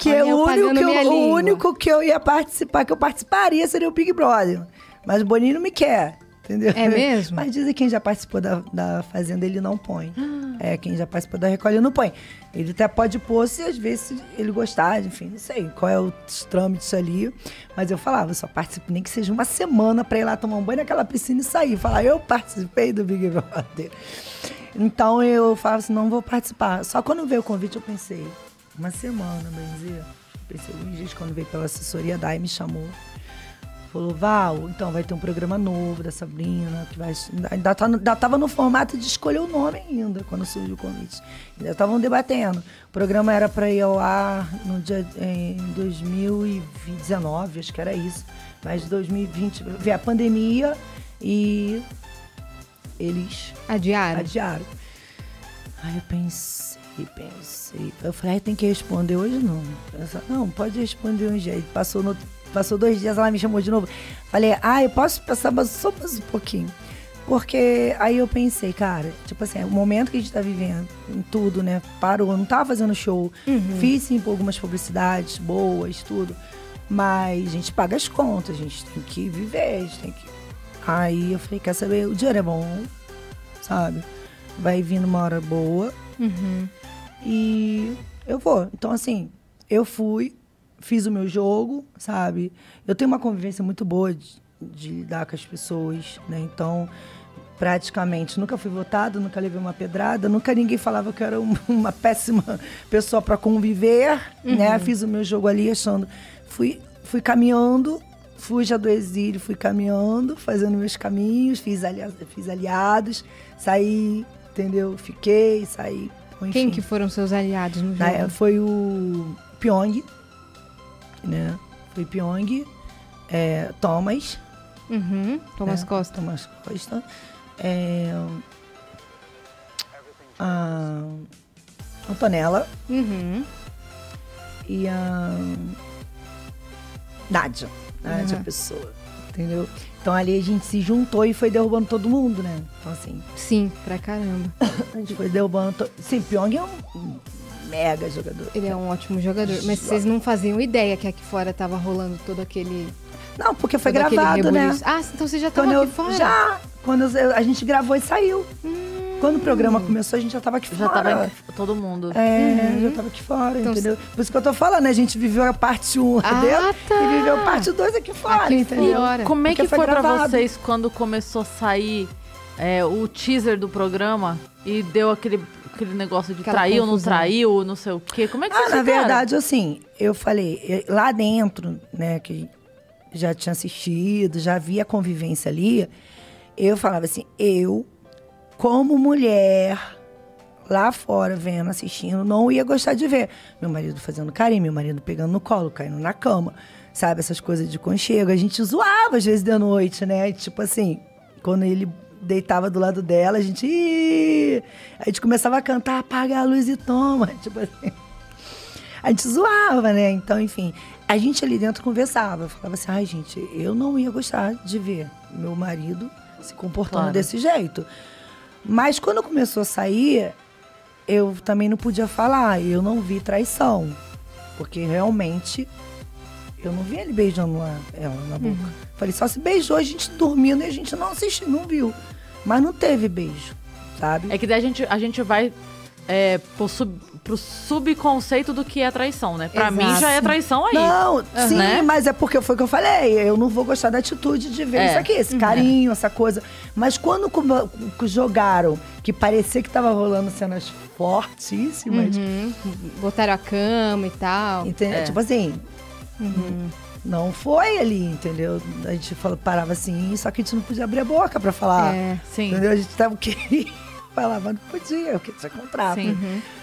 Que o único que eu ia participar, que eu participaria, seria o Big Brother. Mas o Boninho não me quer, entendeu? É mesmo? Mas dizem que quem já participou da Fazenda, ele não põe. Quem já participou da Record, ele não põe. Ele até pode pôr se às vezes ele gostar, enfim, não sei qual é o trâmite ali. Mas eu falava, eu só participo nem que seja uma semana pra ir lá tomar um banho naquela piscina e sair. Falar, eu participei do Big Brother. Então eu falava assim, não vou participar. Só quando veio o convite eu pensei, uma semana, bem dizer. Pensei, alguns dias quando veio pela assessoria, a Dai me chamou. Falou, Val, então vai ter um programa novo da Sabrina, que vai... Ainda tava no formato de escolher o nome ainda, quando surgiu o convite. Ainda estavam debatendo. O programa era para ir ao ar no dia, em 2019, acho que era isso. Mas 2020 veio a pandemia e eles... Adiaram. Aí eu pensei. Eu falei, tem que responder hoje não. Não, pode responder hoje. Aí passou 2 dias, ela me chamou de novo. Falei, eu posso passar só mais um pouquinho. Porque aí eu pensei, cara, tipo assim, o momento que a gente tá vivendo, em tudo, né? Parou, não tava fazendo show. Fiz sim algumas publicidades boas, tudo. Mas a gente paga as contas, a gente tem que viver, a gente tem que... Aí eu falei, quer saber, o dinheiro é bom, sabe? Vai vir numa hora boa. E eu vou. Então, assim, eu fui, fiz o meu jogo, sabe? Eu tenho uma convivência muito boa de lidar com as pessoas, né? Então, praticamente, nunca fui votada, nunca levei uma pedrada, nunca ninguém falava que eu era uma péssima pessoa para conviver, né? Fiz o meu jogo ali, achando... Fui caminhando, fuja do exílio, fui caminhando, fazendo meus caminhos, fiz aliados, saí, entendeu? Fiquei, saí... Enfim. Quem que foram seus aliados no jogo? Foi o Pyong, né? Foi Pyong, Thomas. Thomas Costa. Thomas Costa. A Antonella. E a Nádia. Nádia Pessoa. Entendeu? Então ali a gente se juntou e foi derrubando todo mundo, né? Então assim... Sim, pra caramba. A gente foi derrubando... Sim, Pyong é um mega jogador. Ele é um ótimo jogador. Mas vocês não faziam ideia que aqui fora tava rolando todo aquele... Não, porque foi gravado, né? Ah, então você já tava aqui fora? Já! Quando a gente gravou e saiu. Quando o programa começou, a gente já tava aqui fora. Já tava todo mundo. Já tava aqui fora, então, entendeu? Por isso que eu tô falando, né? A gente viveu a parte 1 dentro e viveu a parte 2 aqui fora, aqui entendeu? Fora. Como é que foi gravado. pra vocês quando começou a sair o teaser do programa e deu aquele negócio de Aquela traiu, confusão. não traiu, não sei o quê? Como é que vocês Na ficaram? verdade, assim, eu falei, lá dentro, né, que já tinha assistido, já havia convivência ali, eu falava assim, como mulher, lá fora, vendo, assistindo, não ia gostar de ver. Meu marido fazendo carinho, meu marido pegando no colo, caindo na cama, sabe? Essas coisas de conchego. A gente zoava, às vezes, de noite, né? Tipo assim, quando ele deitava do lado dela, a gente começava a cantar, apaga a luz e toma. Tipo assim. A gente zoava, né? Então, enfim, a gente ali dentro conversava. Falava assim, gente, eu não ia gostar de ver meu marido se comportando desse jeito. Mas quando começou a sair, eu também não podia falar. Eu não vi traição. Porque realmente, eu não vi ele beijando ela na boca. Falei, só se beijou, a gente dormindo e a gente não assistiu, não viu. Mas não teve beijo, sabe? É que daí a gente vai pro subconceito do que é traição, né? Pra mim já é traição aí. Não, sim, né? mas é porque foi o que eu falei. Eu não vou gostar da atitude de ver isso aqui, esse carinho, essa coisa. Mas quando jogaram, que parecia que tava rolando cenas fortíssimas. Botaram a cama e tal. Entendeu? Tipo assim, não foi ali, entendeu? A gente parava assim, só que a gente não podia abrir a boca pra falar. Sim. Entendeu? A gente tava falava, não podia, porque tinha contrato. Sim.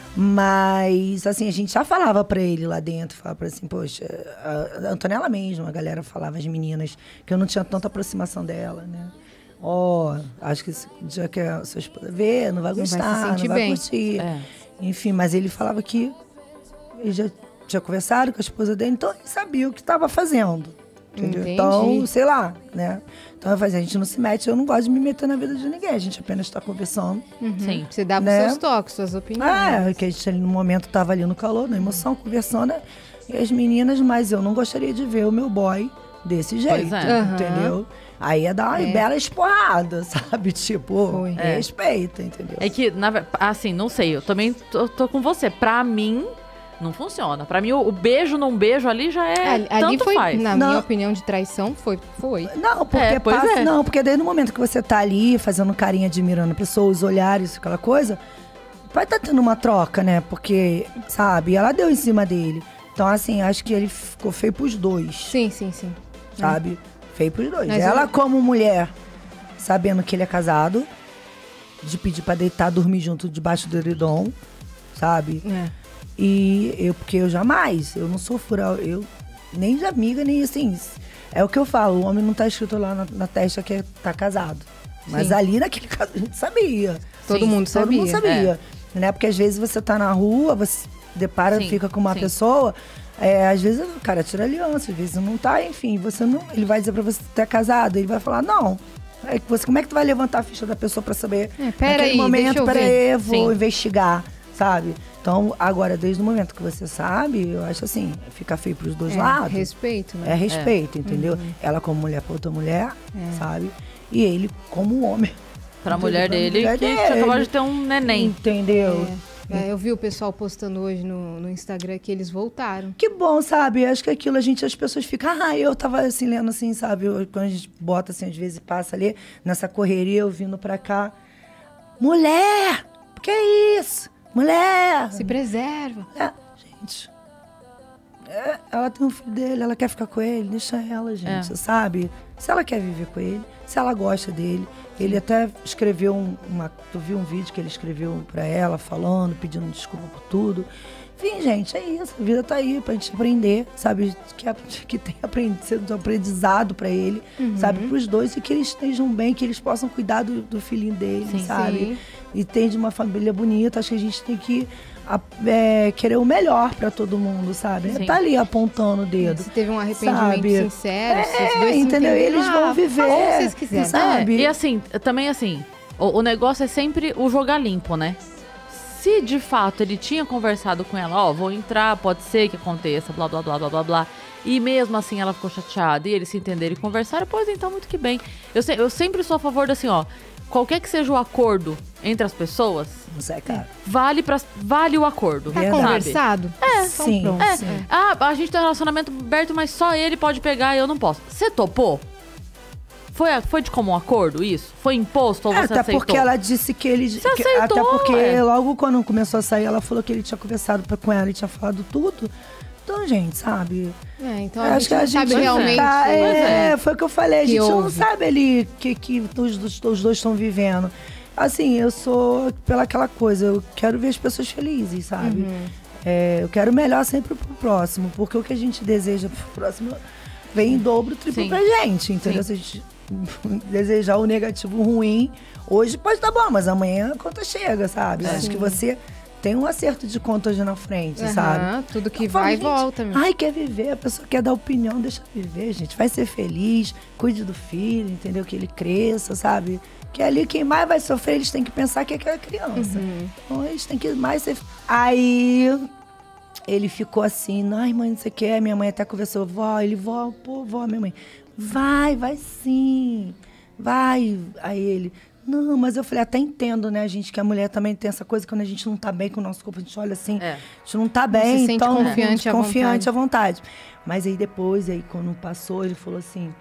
Mas, assim, a gente já falava pra ele lá dentro, falava pra assim, poxa, a Antonella mesmo, a galera falava, as meninas, que eu não tinha tanta aproximação dela, né? Acho que esse dia que a sua esposa vê, não vai gostar, não vai curtir. Enfim, mas ele falava que ele já tinha conversado com a esposa dele, então ele sabia o que estava fazendo. Entendeu? Entendi. Então, sei lá, né? Então, a gente não se mete, eu não gosto de me meter na vida de ninguém. A gente apenas está conversando. Sim. Você dá os né? seus toques, suas opiniões. Que a gente ali no momento estava ali no calor, na emoção, conversando. e as meninas, mas eu não gostaria de ver o meu boy desse jeito, entendeu? Aí ia dar uma bela esporrada, sabe? Tipo, respeita, entendeu? É que, assim, não sei, eu também tô com você. Pra mim, não funciona. Pra mim, o beijo num beijo ali já é ali tanto foi, faz. Na minha opinião, de traição, foi. Não, porque não, porque desde o momento que você tá ali, fazendo carinho, admirando a pessoa, os olhares, aquela coisa, vai tá tendo uma troca, né? Porque, sabe, ela deu em cima dele. Então, assim, acho que ele ficou feio pros dois. Sim. Sabe? Feio pros dois. Mas ela, como mulher, sabendo que ele é casado, de pedir pra deitar, dormir junto debaixo do edredom, sabe? E porque eu jamais, eu não sou fural, eu nem de amiga, nem assim. É o que eu falo, o homem não tá escrito lá na testa que tá casado. Mas ali naquele caso a gente sabia. Todo mundo sabia. Né? Porque às vezes você tá na rua, você depara, fica com uma pessoa, às vezes o cara tira aliança, às vezes não tá, enfim, você não. Ele vai dizer pra você que tá casado, ele vai falar, não. Como é que tu vai levantar a ficha da pessoa pra saber? Naquele momento, peraí, vou investigar, sabe? Então, agora, desde o momento que você sabe, eu acho assim, fica feio pros dois lados. Respeito, né? É respeito, entendeu? Ela como mulher pra outra mulher, sabe? E ele como homem. Pra mulher dele, que acabou de ter um neném. Entendeu? Eu vi o pessoal postando hoje no Instagram que eles voltaram. Que bom, sabe? Acho que aquilo as pessoas ficam... eu tava assim, lendo assim, sabe? Quando a gente bota assim, às vezes passa ali, nessa correria, eu vindo pra cá. Mulher! Que é isso? Mulher! Se preserva. Gente... ela tem um filho dele, ela quer ficar com ele, deixa ela, gente, sabe? Se ela quer viver com ele, se ela gosta dele. Ele até escreveu tu viu um vídeo que ele escreveu pra ela, falando, pedindo desculpa por tudo. Enfim, gente, é isso. A vida tá aí pra gente aprender, sabe? Que tem sido um aprendizado pra ele, sabe? Pros dois, e que eles estejam bem, que eles possam cuidar do filhinho dele, sabe? E tem de uma família bonita. Acho que a gente tem que querer o melhor pra todo mundo, sabe? Tá ali apontando o dedo. Se teve um arrependimento sincero, se os dois entendeu? Eles vão viver, como vocês quiserem, sabe? E assim, também assim, o negócio é sempre o jogar limpo, né? Se de fato ele tinha conversado com ela, vou entrar, pode ser que aconteça, blá, blá, blá, blá, blá, blá. E mesmo assim ela ficou chateada e eles se entenderam e conversaram, pois então, muito que bem. Eu sempre sou a favor da assim, qualquer que seja o acordo entre as pessoas, vale o acordo. Tá conversado? Sim. A gente tem um relacionamento aberto, mas só ele pode pegar e eu não posso. Você topou? Foi de comum acordo isso? Foi imposto ou você aceitou? Até porque ela disse que ele... Você aceitou, até porque logo quando começou a sair, ela falou que ele tinha conversado com ela e tinha falado tudo. Então, gente, sabe? Então a gente não sabe realmente. Foi o que eu falei. A gente não sabe ali que os dois estão vivendo. Assim, eu sou pela aquela coisa. Eu quero ver as pessoas felizes, sabe? Eu quero o melhor sempre pro próximo. Porque o que a gente deseja pro próximo vem em dobro, triplo pra gente, entendeu? Se a gente desejar o negativo ruim, hoje pode estar bom, mas amanhã a conta chega, sabe? Acho que você... tem um acerto de conta hoje na frente, sabe? Tudo que vai e volta. Quer viver, a pessoa quer dar opinião, deixa viver, gente. Vai ser feliz, cuide do filho, entendeu? Que ele cresça, sabe? Que ali quem mais vai sofrer, eles têm que pensar que é aquela criança. Então eles têm que mais ser... Aí ele ficou assim, mãe, não sei o que. Minha mãe até conversou, vó, minha mãe. Vai sim, vai. Aí ele... Não, mas eu falei, até entendo, né, gente, que a mulher também tem essa coisa, quando a gente não tá bem com o nosso corpo, a gente olha assim, a gente não tá bem, se então... sente confiante à vontade. Mas aí depois, quando passou, ele falou assim,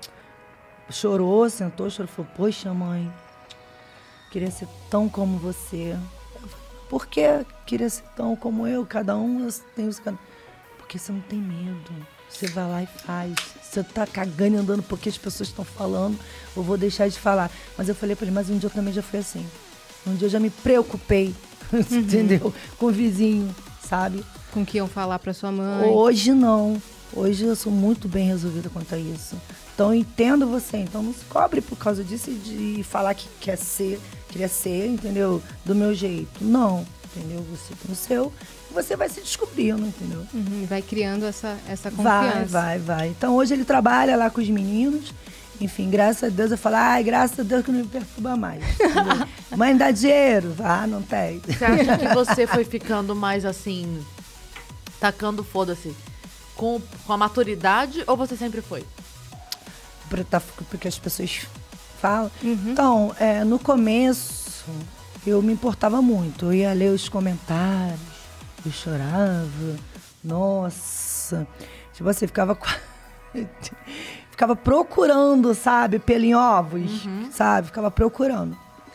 chorou, falou, poxa, mãe, queria ser tão como você. Eu falei, por que queria ser tão como eu? Cada um tem os... Porque você não tem medo. Você vai lá e faz. Você tá cagando e andando porque as pessoas estão falando, eu vou deixar de falar. Mas eu falei pra ele, mas um dia eu também já fui assim. Um dia eu já me preocupei, entendeu? Com o vizinho, sabe? Com o que iam falar pra sua mãe. Hoje não. Hoje eu sou muito bem resolvida quanto a isso. Então eu entendo você. Então não se cobre por causa disso de falar que queria ser, entendeu? Do meu jeito. Não, entendeu? Você tem o seu... você vai se descobrindo, entendeu? Vai criando essa confiança. Vai. Então, hoje ele trabalha lá com os meninos. Enfim, graças a Deus, eu falo, graças a Deus que não me perturba mais. Mãe, dá dinheiro? Não tem. Você acha que você foi ficando mais assim, tacando foda-se, com a maturidade ou você sempre foi? Porque as pessoas falam. Então, no começo, eu me importava muito. Eu ia ler os comentários, eu chorava. Nossa. Tipo assim, ficava procurando, sabe, pelo em ovos, sabe? Ficava procurando.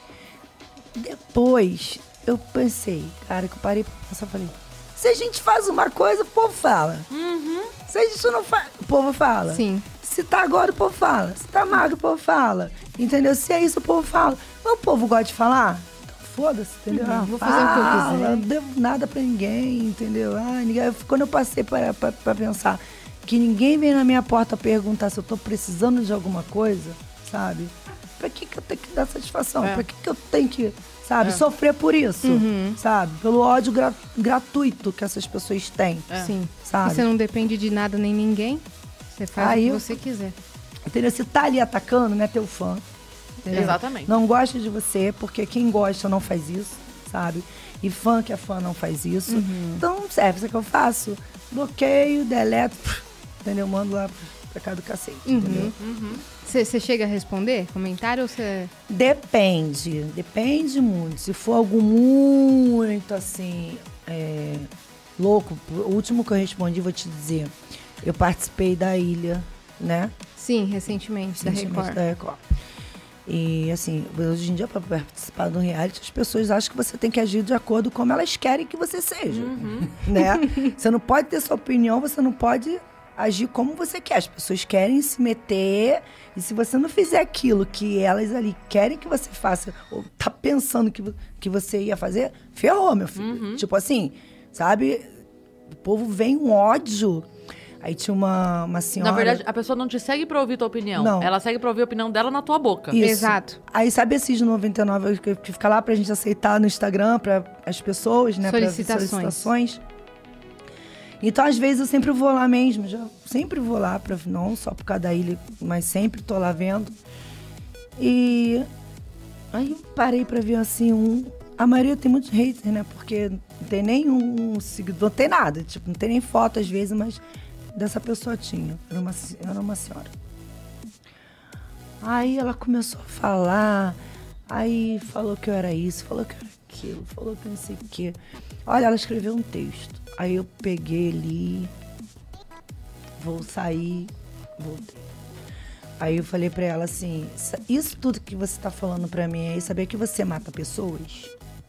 Depois, eu pensei, cara, que eu parei pra pensar, falei, se a gente faz uma coisa, o povo fala. Se a gente não faz, o povo fala. Sim. Se tá agora, o povo fala. Se tá magro, o povo fala. Entendeu? Se é isso, o povo fala. Mas o povo gosta de falar? Então, foda-se, entendeu? Vou fazer o que eu quiser. Não devo nada pra ninguém, entendeu? Quando eu passei pra pensar que ninguém vem na minha porta perguntar se eu tô precisando de alguma coisa, sabe? Pra que eu tenho que dar satisfação? Pra que eu tenho que, sabe, sofrer por isso, sabe? Pelo ódio gratuito que essas pessoas têm. Sim. Sabe? E você não depende de nada nem ninguém. Você faz o que você quiser. Entendeu? Se tá ali atacando, não é teu fã. Entendeu? Exatamente. Não gosta de você, porque quem gosta não faz isso, sabe? E fã que é fã não faz isso. Então, não serve. Isso é que eu faço. Bloqueio, deleto, entendeu? Mando lá pra cá do cacete, entendeu? Você chega a responder comentário ou você... Depende muito. Se for algo muito, assim, louco, o último que eu respondi, vou te dizer, eu participei da Ilha, né? Sim, recentemente da Record. E, assim, hoje em dia, para participar do reality, as pessoas acham que você tem que agir de acordo com como elas querem que você seja, né? Você não pode ter sua opinião, você não pode agir como você quer. As pessoas querem se meter, e se você não fizer aquilo que elas ali querem que você faça, ou tá pensando que você ia fazer, ferrou, meu filho. Tipo assim, sabe? O povo vem um ódio. Aí tinha uma senhora... Na verdade, a pessoa não te segue pra ouvir tua opinião. Não. Ela segue pra ouvir a opinião dela na tua boca. Isso. Exato. Aí sabe esses 99 que fica lá pra gente aceitar no Instagram, pra as pessoas, né? Solicitações. Então, às vezes, eu sempre vou lá mesmo. Sempre vou lá, não só por causa da ilha, mas sempre tô lá vendo. E aí eu parei pra ver, assim, A maioria tem muitos haters, né? Porque não tem nenhum seguidor, não tem nada. Tipo, não tem nem foto, às vezes, mas dessa pessoa tinha. Era uma senhora. Aí ela começou a falar, aí falou que eu era isso, falou que eu era aquilo, falou que não sei o quê. Olha, ela escreveu um texto. Aí eu peguei ali, vou sair, voltei. Aí eu falei pra ela assim, isso tudo que você tá falando pra mim aí, saber que você mata pessoas?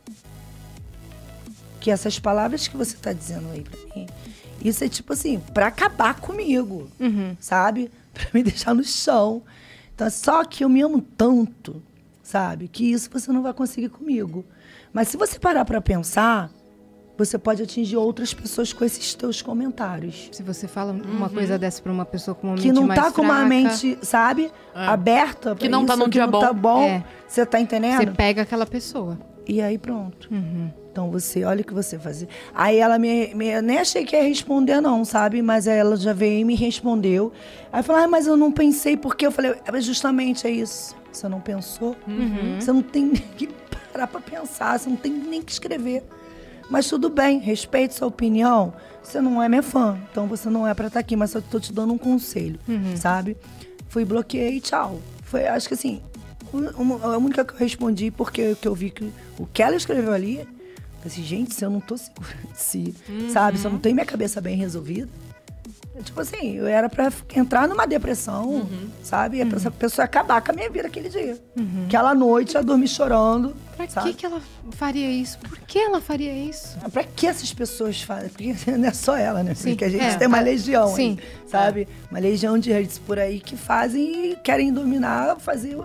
Que essas palavras que você tá dizendo aí pra mim, isso é tipo assim, pra acabar comigo, sabe? Pra me deixar no chão. Então, só que eu me amo tanto, sabe? Que isso você não vai conseguir comigo. Mas se você parar pra pensar, você pode atingir outras pessoas com esses teus comentários. Se você fala uma coisa dessa pra uma pessoa com uma mente que não mais tá com uma fraca, mente, sabe? Aberta pra que não isso, tá num que dia não bom. tá bom. É. Você tá entendendo? você pega aquela pessoa. E aí pronto. Então você, olha o que você fazia. Aí ela eu nem achei que ia responder não, sabe? Mas aí ela já veio e me respondeu. Aí falou, mas eu não pensei porque eu falei, justamente é isso. Você não pensou? Você não tem nem que parar pra pensar, você não tem nem que escrever. Mas tudo bem, respeito sua opinião. Você não é minha fã, então você não é pra estar aqui, mas eu tô te dando um conselho, sabe? Fui, bloqueei, tchau. Foi, acho que assim, a única que eu respondi, porque eu vi que o que ela escreveu ali, eu falei assim, gente, se eu não tô segura de si, sabe? Se eu não tenho minha cabeça bem resolvida, tipo assim, eu era pra entrar numa depressão, sabe? E pra essa pessoa acabar com a minha vida aquele dia. Aquela noite, eu dormi chorando. Pra que ela faria isso? Por que ela faria isso? Pra que essas pessoas fazem? Porque não é só ela, né? Sim, Porque a gente tem uma legião sim. aí, sabe? Uma legião de redes por aí que fazem e querem dominar, fazer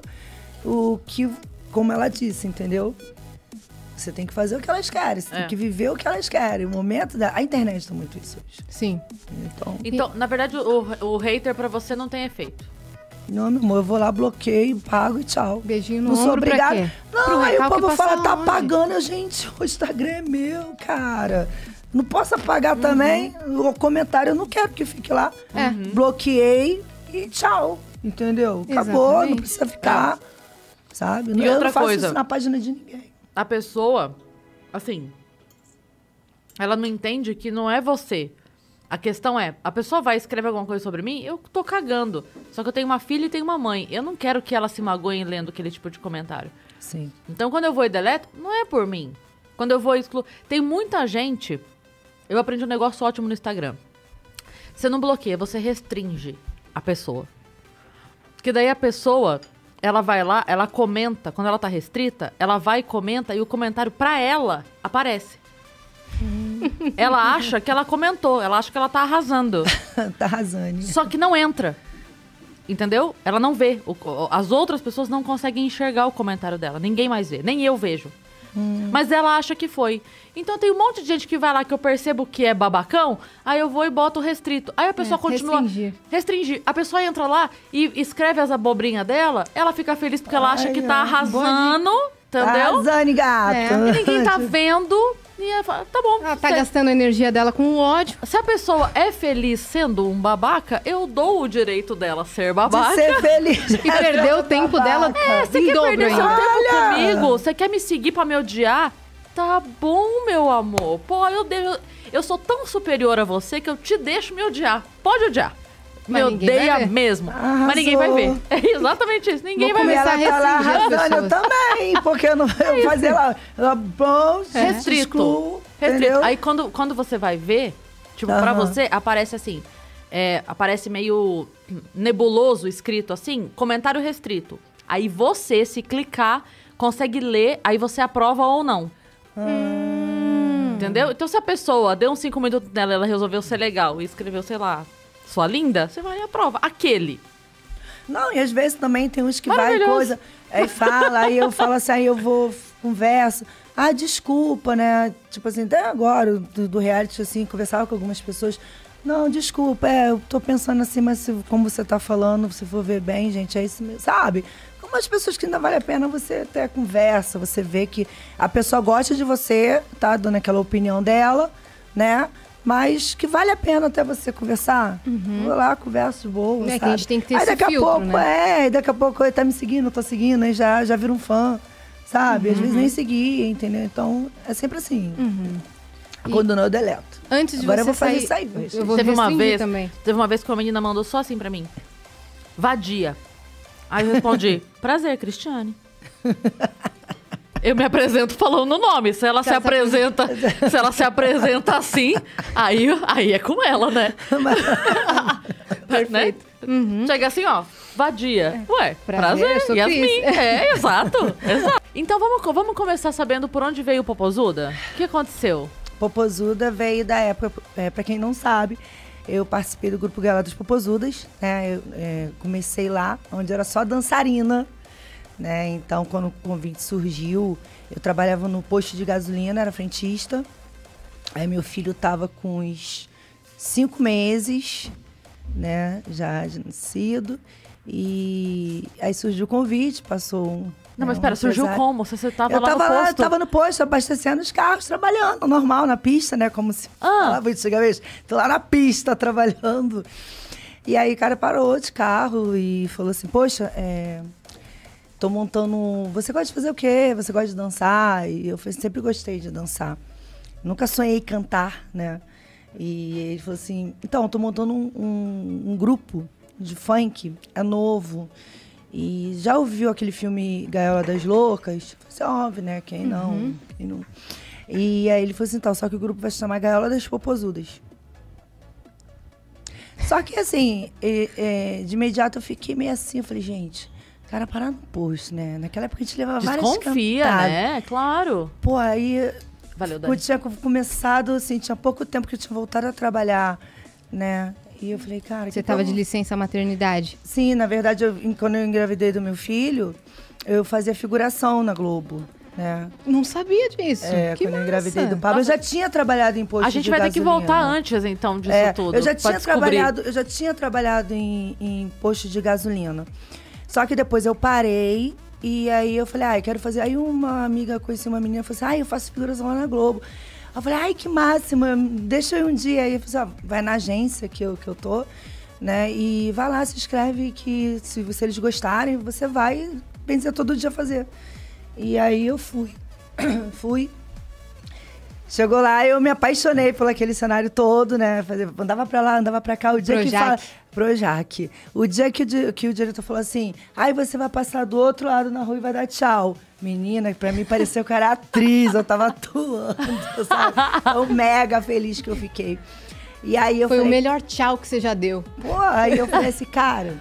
o que, como ela disse, entendeu? Você tem que fazer o que elas querem, você tem que viver o que elas querem. O momento a internet tá muito isso hoje. Sim. Então, na verdade, o hater pra você não tem efeito. Não, meu amor, eu vou lá, bloqueio, pago e tchau. Beijinho no não sou ombro pra obrigada. quê? Não, Pro aí o recalque povo fala, passar tá onde? pagando, gente. O Instagram é meu, cara. Não posso apagar também. O comentário eu não quero que fique lá. Bloqueei e tchau. Entendeu? Acabou, Exatamente. não precisa ficar. Sabe? E eu outra não faço coisa. isso na página de ninguém. A pessoa, assim, ela não entende que não é você. A questão é, a pessoa vai escrever alguma coisa sobre mim, eu tô cagando. Só que eu tenho uma filha e tenho uma mãe. Eu não quero que ela se magoe lendo aquele tipo de comentário. Sim. Então, quando eu vou e deleto, não é por mim. Quando eu vou e excluo... Tem muita gente... Eu aprendi um negócio ótimo no Instagram. Você não bloqueia, você restringe a pessoa. Porque daí a pessoa, ela vai lá, ela comenta. Quando ela tá restrita, ela vai e comenta e o comentário pra ela aparece. Ela acha que ela comentou, ela acha que ela tá arrasando. Tá arrasando. Só que não entra. Entendeu? Ela não vê. As outras pessoas não conseguem enxergar o comentário dela. Ninguém mais vê. Nem eu vejo. Mas ela acha que foi. Então tem um monte de gente que vai lá que eu percebo que é babacão, aí eu vou e boto restrito. Aí a pessoa continua... Restringir. A pessoa entra lá e escreve as abobrinhas dela, ela fica feliz porque ela acha que tá arrasando, entendeu? Arrasando, gato. E ninguém tá vendo... E ela fala, tá bom. Ela tá gastando a energia dela com ódio. Se a pessoa é feliz sendo um babaca, eu dou o direito dela ser babaca. De ser feliz. E perder o tempo dela você quer perder seu tempo comigo? Você quer me seguir pra me odiar? Tá bom, meu amor. Pô, eu sou tão superior a você que eu te deixo me odiar. Pode odiar. Me odeia mesmo. Arrasou. Mas ninguém vai ver. É exatamente isso. Ninguém vai ver. Ela tá lá arrasando, eu também. Porque eu não eu fazia ela bom, restrito. Entendeu? Aí quando você vai ver, tipo, pra você, aparece assim. Aparece meio nebuloso escrito assim, comentário restrito. Aí você, se clicar, consegue ler, aí você aprova ou não. Entendeu? Então se a pessoa deu uns 5 minutos nela, ela resolveu ser legal e escreveu, sei lá, sua linda, você vai e aprova. Aquele. Não, e às vezes também tem uns que vai coisa, aí fala, aí eu falo assim, aí eu vou, converso. Ah, desculpa, né? Tipo assim, até agora, do reality, assim, conversava com algumas pessoas. Não, desculpa, eu tô pensando assim, mas como você tá falando, se for ver bem, gente, é isso mesmo, sabe? Algumas pessoas que ainda vale a pena você ter conversa, você vê que a pessoa gosta de você, tá dando aquela opinião dela, né? Mas que vale a pena até você conversar. Vou lá, converso de boa, sabe? Que a gente tem que ter aí esse daqui filtro, a pouco, né? daqui a pouco ele tá me seguindo, eu tô seguindo, aí já vira um fã, sabe? Às vezes nem seguir, entendeu? Então, é sempre assim. Quando não, eu deleto. Antes de agora você eu vou fazer isso aí. Eu vou teve uma vez que uma menina mandou só assim pra mim. Vadia. Aí eu respondi, prazer, Cristiane. Eu me apresento falando o nome. Se ela se apresenta assim, aí é com ela, né? Perfeito. Né? Chega assim, ó, vadia. Ué, prazer, sou Yasmin. Cris. Exato. Então vamos começar sabendo por onde veio o Popozuda? O que aconteceu? Popozuda veio da época, pra quem não sabe, eu participei do grupo Galera dos Popozudas, né? Eu comecei lá, onde eu era só dançarina. Né? Então, quando o convite surgiu, eu trabalhava no posto de gasolina, era frentista. Aí meu filho estava com uns 5 meses, né? Já de nascido. E aí surgiu o convite, passou um... Não, mas espera, surgiu como? Você estava lá no posto? Eu estava no posto, abastecendo os carros, trabalhando, normal, na pista, né? Como se falava antigamente. Tô lá na pista, trabalhando. E aí o cara parou de carro e falou assim, poxa, tô montando... Você gosta de fazer o quê? Você gosta de dançar? E eu sempre gostei de dançar. Nunca sonhei cantar, né? E ele falou assim, então, tô montando um grupo de funk, é novo. E já ouviu aquele filme Gaiola das Loucas? Eu falei assim, óbvio, né? Quem não? E aí ele falou assim, então, só que o grupo vai se chamar Gaiola das Popozudas. Só que assim, de imediato eu fiquei meio assim, eu falei, gente... Cara, parar no posto, né? Naquela época a gente levava várias cantadas. Desconfia, né? Claro. Pô, aí... Valeu, Dani. Eu tinha começado, assim, tinha pouco tempo que eu tinha voltado a trabalhar, né? E eu falei, cara... Você tava de licença maternidade? Sim, na verdade, quando eu engravidei do meu filho, eu fazia figuração na Globo, né? Não sabia disso. Que quando massa. eu engravidei do Pablo, eu já tinha trabalhado em posto de gasolina. A gente vai ter que voltar antes, então, disso tudo. Eu já tinha trabalhado em posto de gasolina. Só que depois eu parei e aí eu falei, eu quero fazer. Aí uma amiga, conheci uma menina, falou assim, eu faço figuração lá na Globo. Eu falei, que máximo, deixa eu ir um dia. Aí eu falei assim, vai na agência que eu tô, né? E vai lá, se inscreve que se eles gostarem, você vai pensar todo dia fazer. E aí eu fui. Chegou lá, eu me apaixonei por aquele cenário todo, né? Andava pra lá, andava pra cá. O dia que fala... Projac. O dia que o diretor falou assim, você vai passar do outro lado na rua e vai dar tchau. Menina, pra mim pareceu que eu era atriz, eu tava atuando, sabe? Tão mega feliz que eu fiquei. E aí Foi o melhor tchau que você já deu. Pô, aí eu falei assim, cara,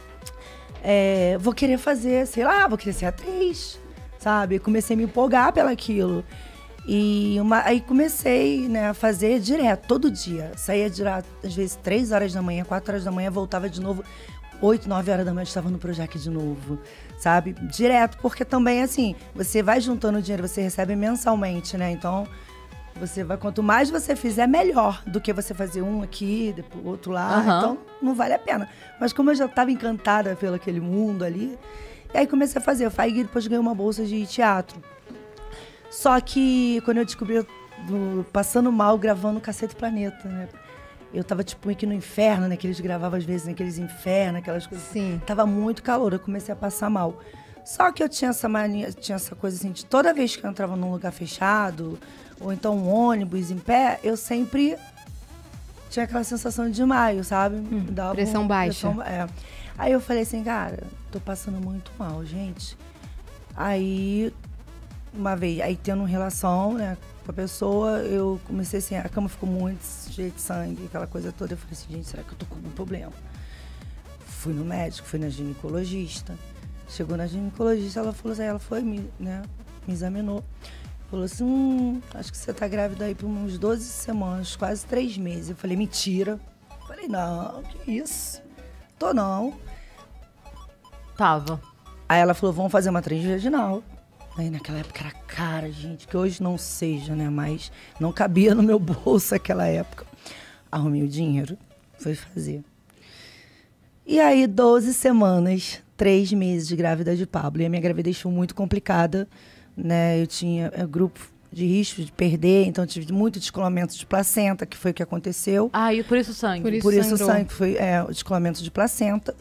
vou querer fazer, sei lá, vou querer ser atriz, sabe? Comecei a me empolgar pelaquilo. E aí comecei, né, a fazer direto, todo dia. Saía direto, às vezes 3 horas da manhã, 4 horas da manhã, voltava de novo. 8, 9 horas da manhã eu estava no Projac de novo, sabe? Direto, porque também, assim, você vai juntando dinheiro, você recebe mensalmente, né? Então, quanto mais você fizer, melhor do que você fazer um aqui, depois outro lá. Então, não vale a pena. Mas como eu já estava encantada pelo aquele mundo ali, e aí comecei a fazer. Eu falei, depois ganhei uma bolsa de teatro. Só que quando eu descobri, passando mal, gravando Cacete Planeta, né? Eu tava tipo aqui no inferno, né? Que eles gravavam às vezes naqueles infernos, aquelas coisas. Sim. Tava muito calor, eu comecei a passar mal. Só que eu tinha essa mania, tinha essa coisa assim, de toda vez que eu entrava num lugar fechado, ou então um ônibus em pé, eu sempre tinha aquela sensação de desmaio, sabe? Pressão baixa. Aí eu falei assim, cara, tô passando muito mal, gente. Aí, uma vez, tendo relação, né, com a pessoa, eu comecei assim, a cama ficou muito cheia de sangue, aquela coisa toda. Eu falei assim, gente, será que eu tô com algum problema? Fui no médico, fui na ginecologista. Chegou na ginecologista, ela falou assim, ela foi, me examinou. Falou assim, acho que você tá grávida aí por uns 12 semanas, quase 3 meses. Eu falei, mentira. Eu falei, não, que isso? Tô não. Tava. Aí ela falou, vamos fazer uma transvaginal. Aí naquela época era cara, gente, que hoje não seja, né? Mas não cabia no meu bolso naquela época. Arrumei o dinheiro, fui fazer. E aí, 12 semanas, 3 meses de grávida de Pablo. E a minha gravidez foi muito complicada, né? Eu tinha grupo de risco de perder, então tive muito descolamento de placenta, que foi o que aconteceu. E por isso o sangue. Por isso o sangue, foi o descolamento de placenta.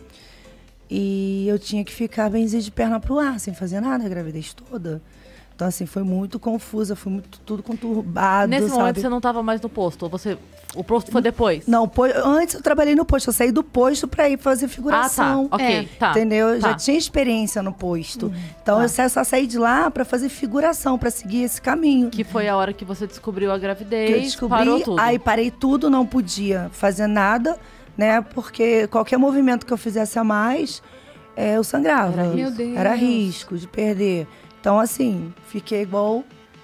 E eu tinha que ficar benzer de perna pro ar, sem fazer nada a gravidez toda. Então, assim, foi muito confusa, foi tudo conturbado. Nesse sabe? momento você não estava mais no posto? O posto foi depois? Não, antes eu trabalhei no posto. Eu saí do posto pra ir fazer figuração. Tá. Ok, tá. Entendeu? Eu tá. já tinha experiência no posto. Então eu só saí de lá pra fazer figuração, pra seguir esse caminho. Que foi a hora que você descobriu a gravidez, que eu descobri, parou tudo. Aí parei tudo, não podia fazer nada, né? Porque qualquer movimento que eu fizesse a mais, eu sangrava. Meu Deus. Era risco de perder. Então, assim, fiquei igual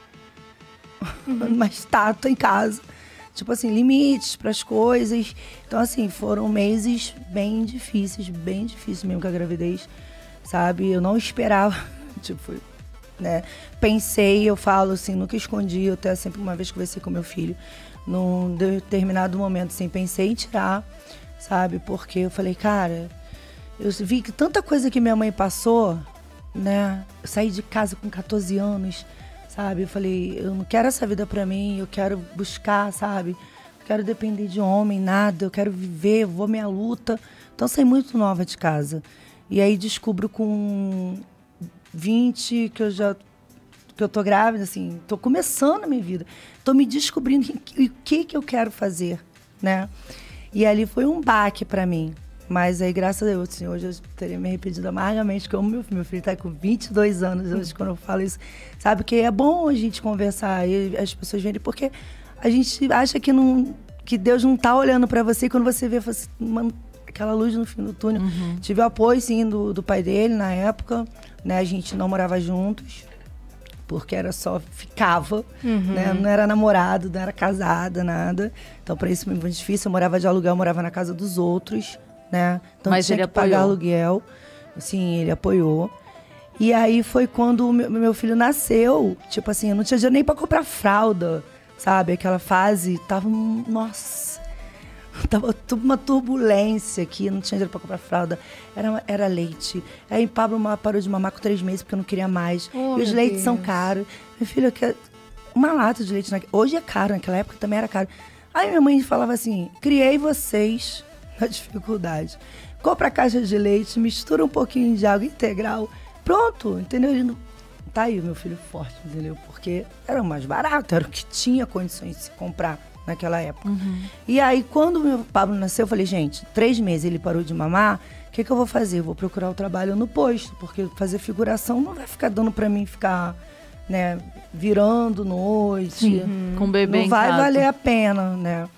uma estátua em casa. Tipo assim, limites para as coisas. Então, assim, foram meses bem difíceis mesmo com a gravidez, sabe? Eu não esperava, tipo, né? Pensei, eu falo assim, nunca escondi, eu até sempre uma vez conversei com meu filho, num determinado momento, assim, pensei em tirar, sabe? Porque eu falei, cara, eu vi que tanta coisa que minha mãe passou, né? Eu saí de casa com 14 anos, sabe? Eu falei, eu não quero essa vida pra mim, eu quero buscar, sabe? Eu quero depender de homem, nada, eu quero viver, vou minha luta. Então, saí muito nova de casa. E aí descubro com 20 que eu tô grávida, assim, tô começando a minha vida. Tô me descobrindo o que eu quero fazer, né? E ali foi um baque pra mim. Mas aí, graças a Deus, assim, hoje eu teria me arrependido amargamente, que eu amo meu filho tá com 22 anos, hoje quando eu falo isso, sabe? Que é bom a gente conversar e as pessoas verem, porque a gente acha que Deus não tá olhando pra você, e quando você vê aquela luz no fim do túnel. Tive o apoio, sim, do pai dele na época, né? A gente não morava juntos, porque era só, ficava, né? Não era namorado, não era casada, nada. Então, pra isso foi muito difícil, eu morava de aluguel, eu morava na casa dos outros, né? Então Mas tinha ele que pagar apoiou. aluguel. Sim, ele apoiou. E aí foi quando o meu filho nasceu, tipo assim, eu não tinha dinheiro nem pra comprar fralda, sabe? Aquela fase, nossa, tava tudo uma turbulência aqui, não tinha dinheiro pra comprar fralda, era leite. Aí Pablo parou de mamar com 3 meses porque eu não queria mais. Oh, e os meu leites Deus. são caros. Meu filho, uma lata de leite, hoje é caro, naquela época também era caro. Aí minha mãe falava assim, criei vocês na dificuldade. Compra a caixa de leite, mistura um pouquinho de água integral, pronto, entendeu? tá aí o meu filho forte, entendeu? Porque era o mais barato, era o que tinha condições de se comprar naquela época. E aí, quando o meu Pablo nasceu, eu falei, gente, 3 meses ele parou de mamar, o que eu vou fazer? Eu vou procurar o trabalho no posto, porque fazer figuração não vai ficar dando pra mim ficar, né, virando noite. Com o bebê não vai em casa. valer a pena, né?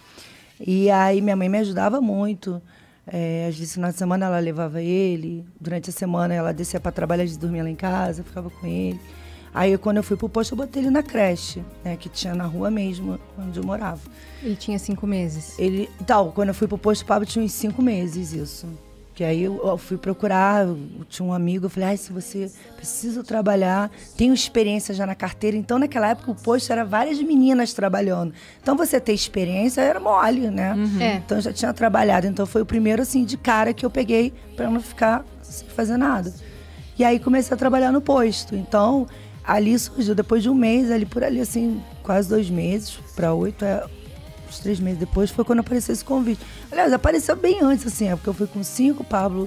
E aí, minha mãe me ajudava muito. Às vezes, no final de semana, ela levava ele. Durante a semana, ela descia para trabalhar, de dormia lá em casa, ficava com ele. Aí, quando eu fui pro posto, eu botei ele na creche, né? Que tinha na rua mesmo, onde eu morava. Ele tinha 5 meses. Então, quando eu fui pro posto, o Pablo tinha uns 5 meses, isso. Que aí eu fui procurar, eu tinha um amigo, eu falei, se você precisa trabalhar, tenho experiência já na carteira. Então, naquela época, o posto era várias meninas trabalhando. Então, você ter experiência era mole, né? Então, eu já tinha trabalhado. Então, foi o primeiro, assim, de cara que eu peguei pra não ficar sem fazer nada. E aí, comecei a trabalhar no posto. Então, ali surgiu, depois de um mês, ali por ali, assim, quase 2 meses, pra 8, uns 3 meses depois, foi quando apareceu esse convite. Aliás, apareceu bem antes, assim, porque eu fui com 5, Pablo,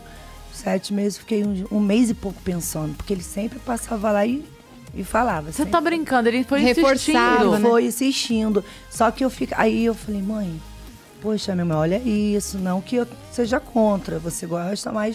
7 meses, fiquei um mês e pouco pensando, porque ele sempre passava lá e falava. Você tá brincando, ele foi Reforçado, insistindo. né? Foi insistindo. Só que aí eu falei, mãe, poxa, minha mãe, olha isso, não que eu seja contra, você gosta, mas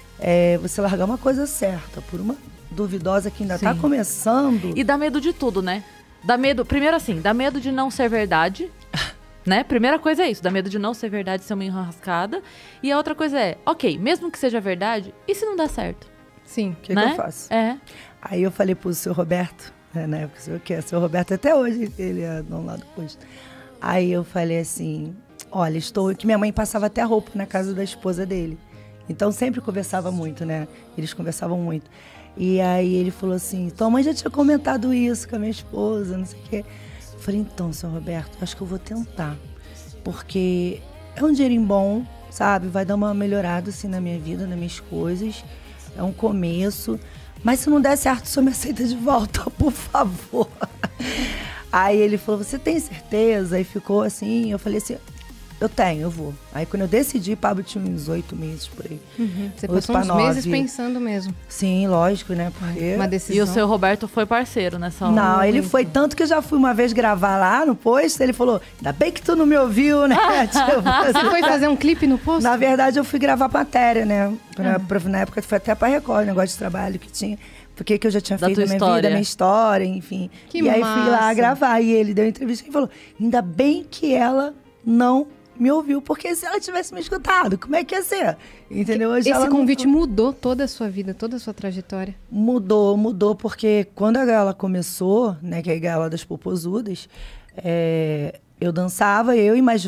você largar uma coisa certa por uma duvidosa que ainda tá começando. E dá medo de tudo, né? Dá medo, primeiro assim, dá medo de não ser verdade. Né? Primeira coisa é isso, dá medo de não ser verdade, ser uma enrascada. E a outra coisa é, ok, mesmo que seja verdade, e se não dá certo? Sim. O que né? eu faço? Aí eu falei pro seu Roberto, na época, o senhor que é seu Roberto, até hoje, ele é dono lá do posto. Aí eu falei assim, olha, que minha mãe passava até roupa na casa da esposa dele. Então sempre conversava muito, né? Eles conversavam muito. E aí ele falou assim, tua mãe já tinha comentado isso com a minha esposa, não sei o quê. Eu falei, então, seu Roberto, acho que eu vou tentar. Porque é um dinheirinho bom, sabe? Vai dar uma melhorada, assim, na minha vida, nas minhas coisas. É um começo. Mas se não der certo, o senhor me aceita de volta, por favor. Aí ele falou, você tem certeza? Aí ficou assim, eu falei assim, eu vou. Aí quando eu decidi, Pablo tinha uns 8 meses por aí. Você passou uns meses pensando mesmo. Sim, lógico, né? Porque... Uma decisão. E o seu Roberto foi parceiro nessa hora? Não, ele foi. Tanto que eu já fui uma vez gravar lá no posto, ele falou, ainda bem que tu não me ouviu, né? Você foi fazer um clipe no posto? Na verdade, eu fui gravar matéria, né? Na época, foi até pra Record, o negócio de trabalho que tinha. Porque que eu já tinha feito na minha vida, minha história, enfim. Que aí massa. fui lá gravar. E ele deu entrevista e falou, ainda bem que ela não me ouviu, porque se ela tivesse me escutado, como é que ia ser? Entendeu? Hoje esse convite mudou toda a sua vida, toda a sua trajetória? Mudou, porque quando a gaiola começou, né, que é a gaiola das popozudas, eu dançava, eu e mais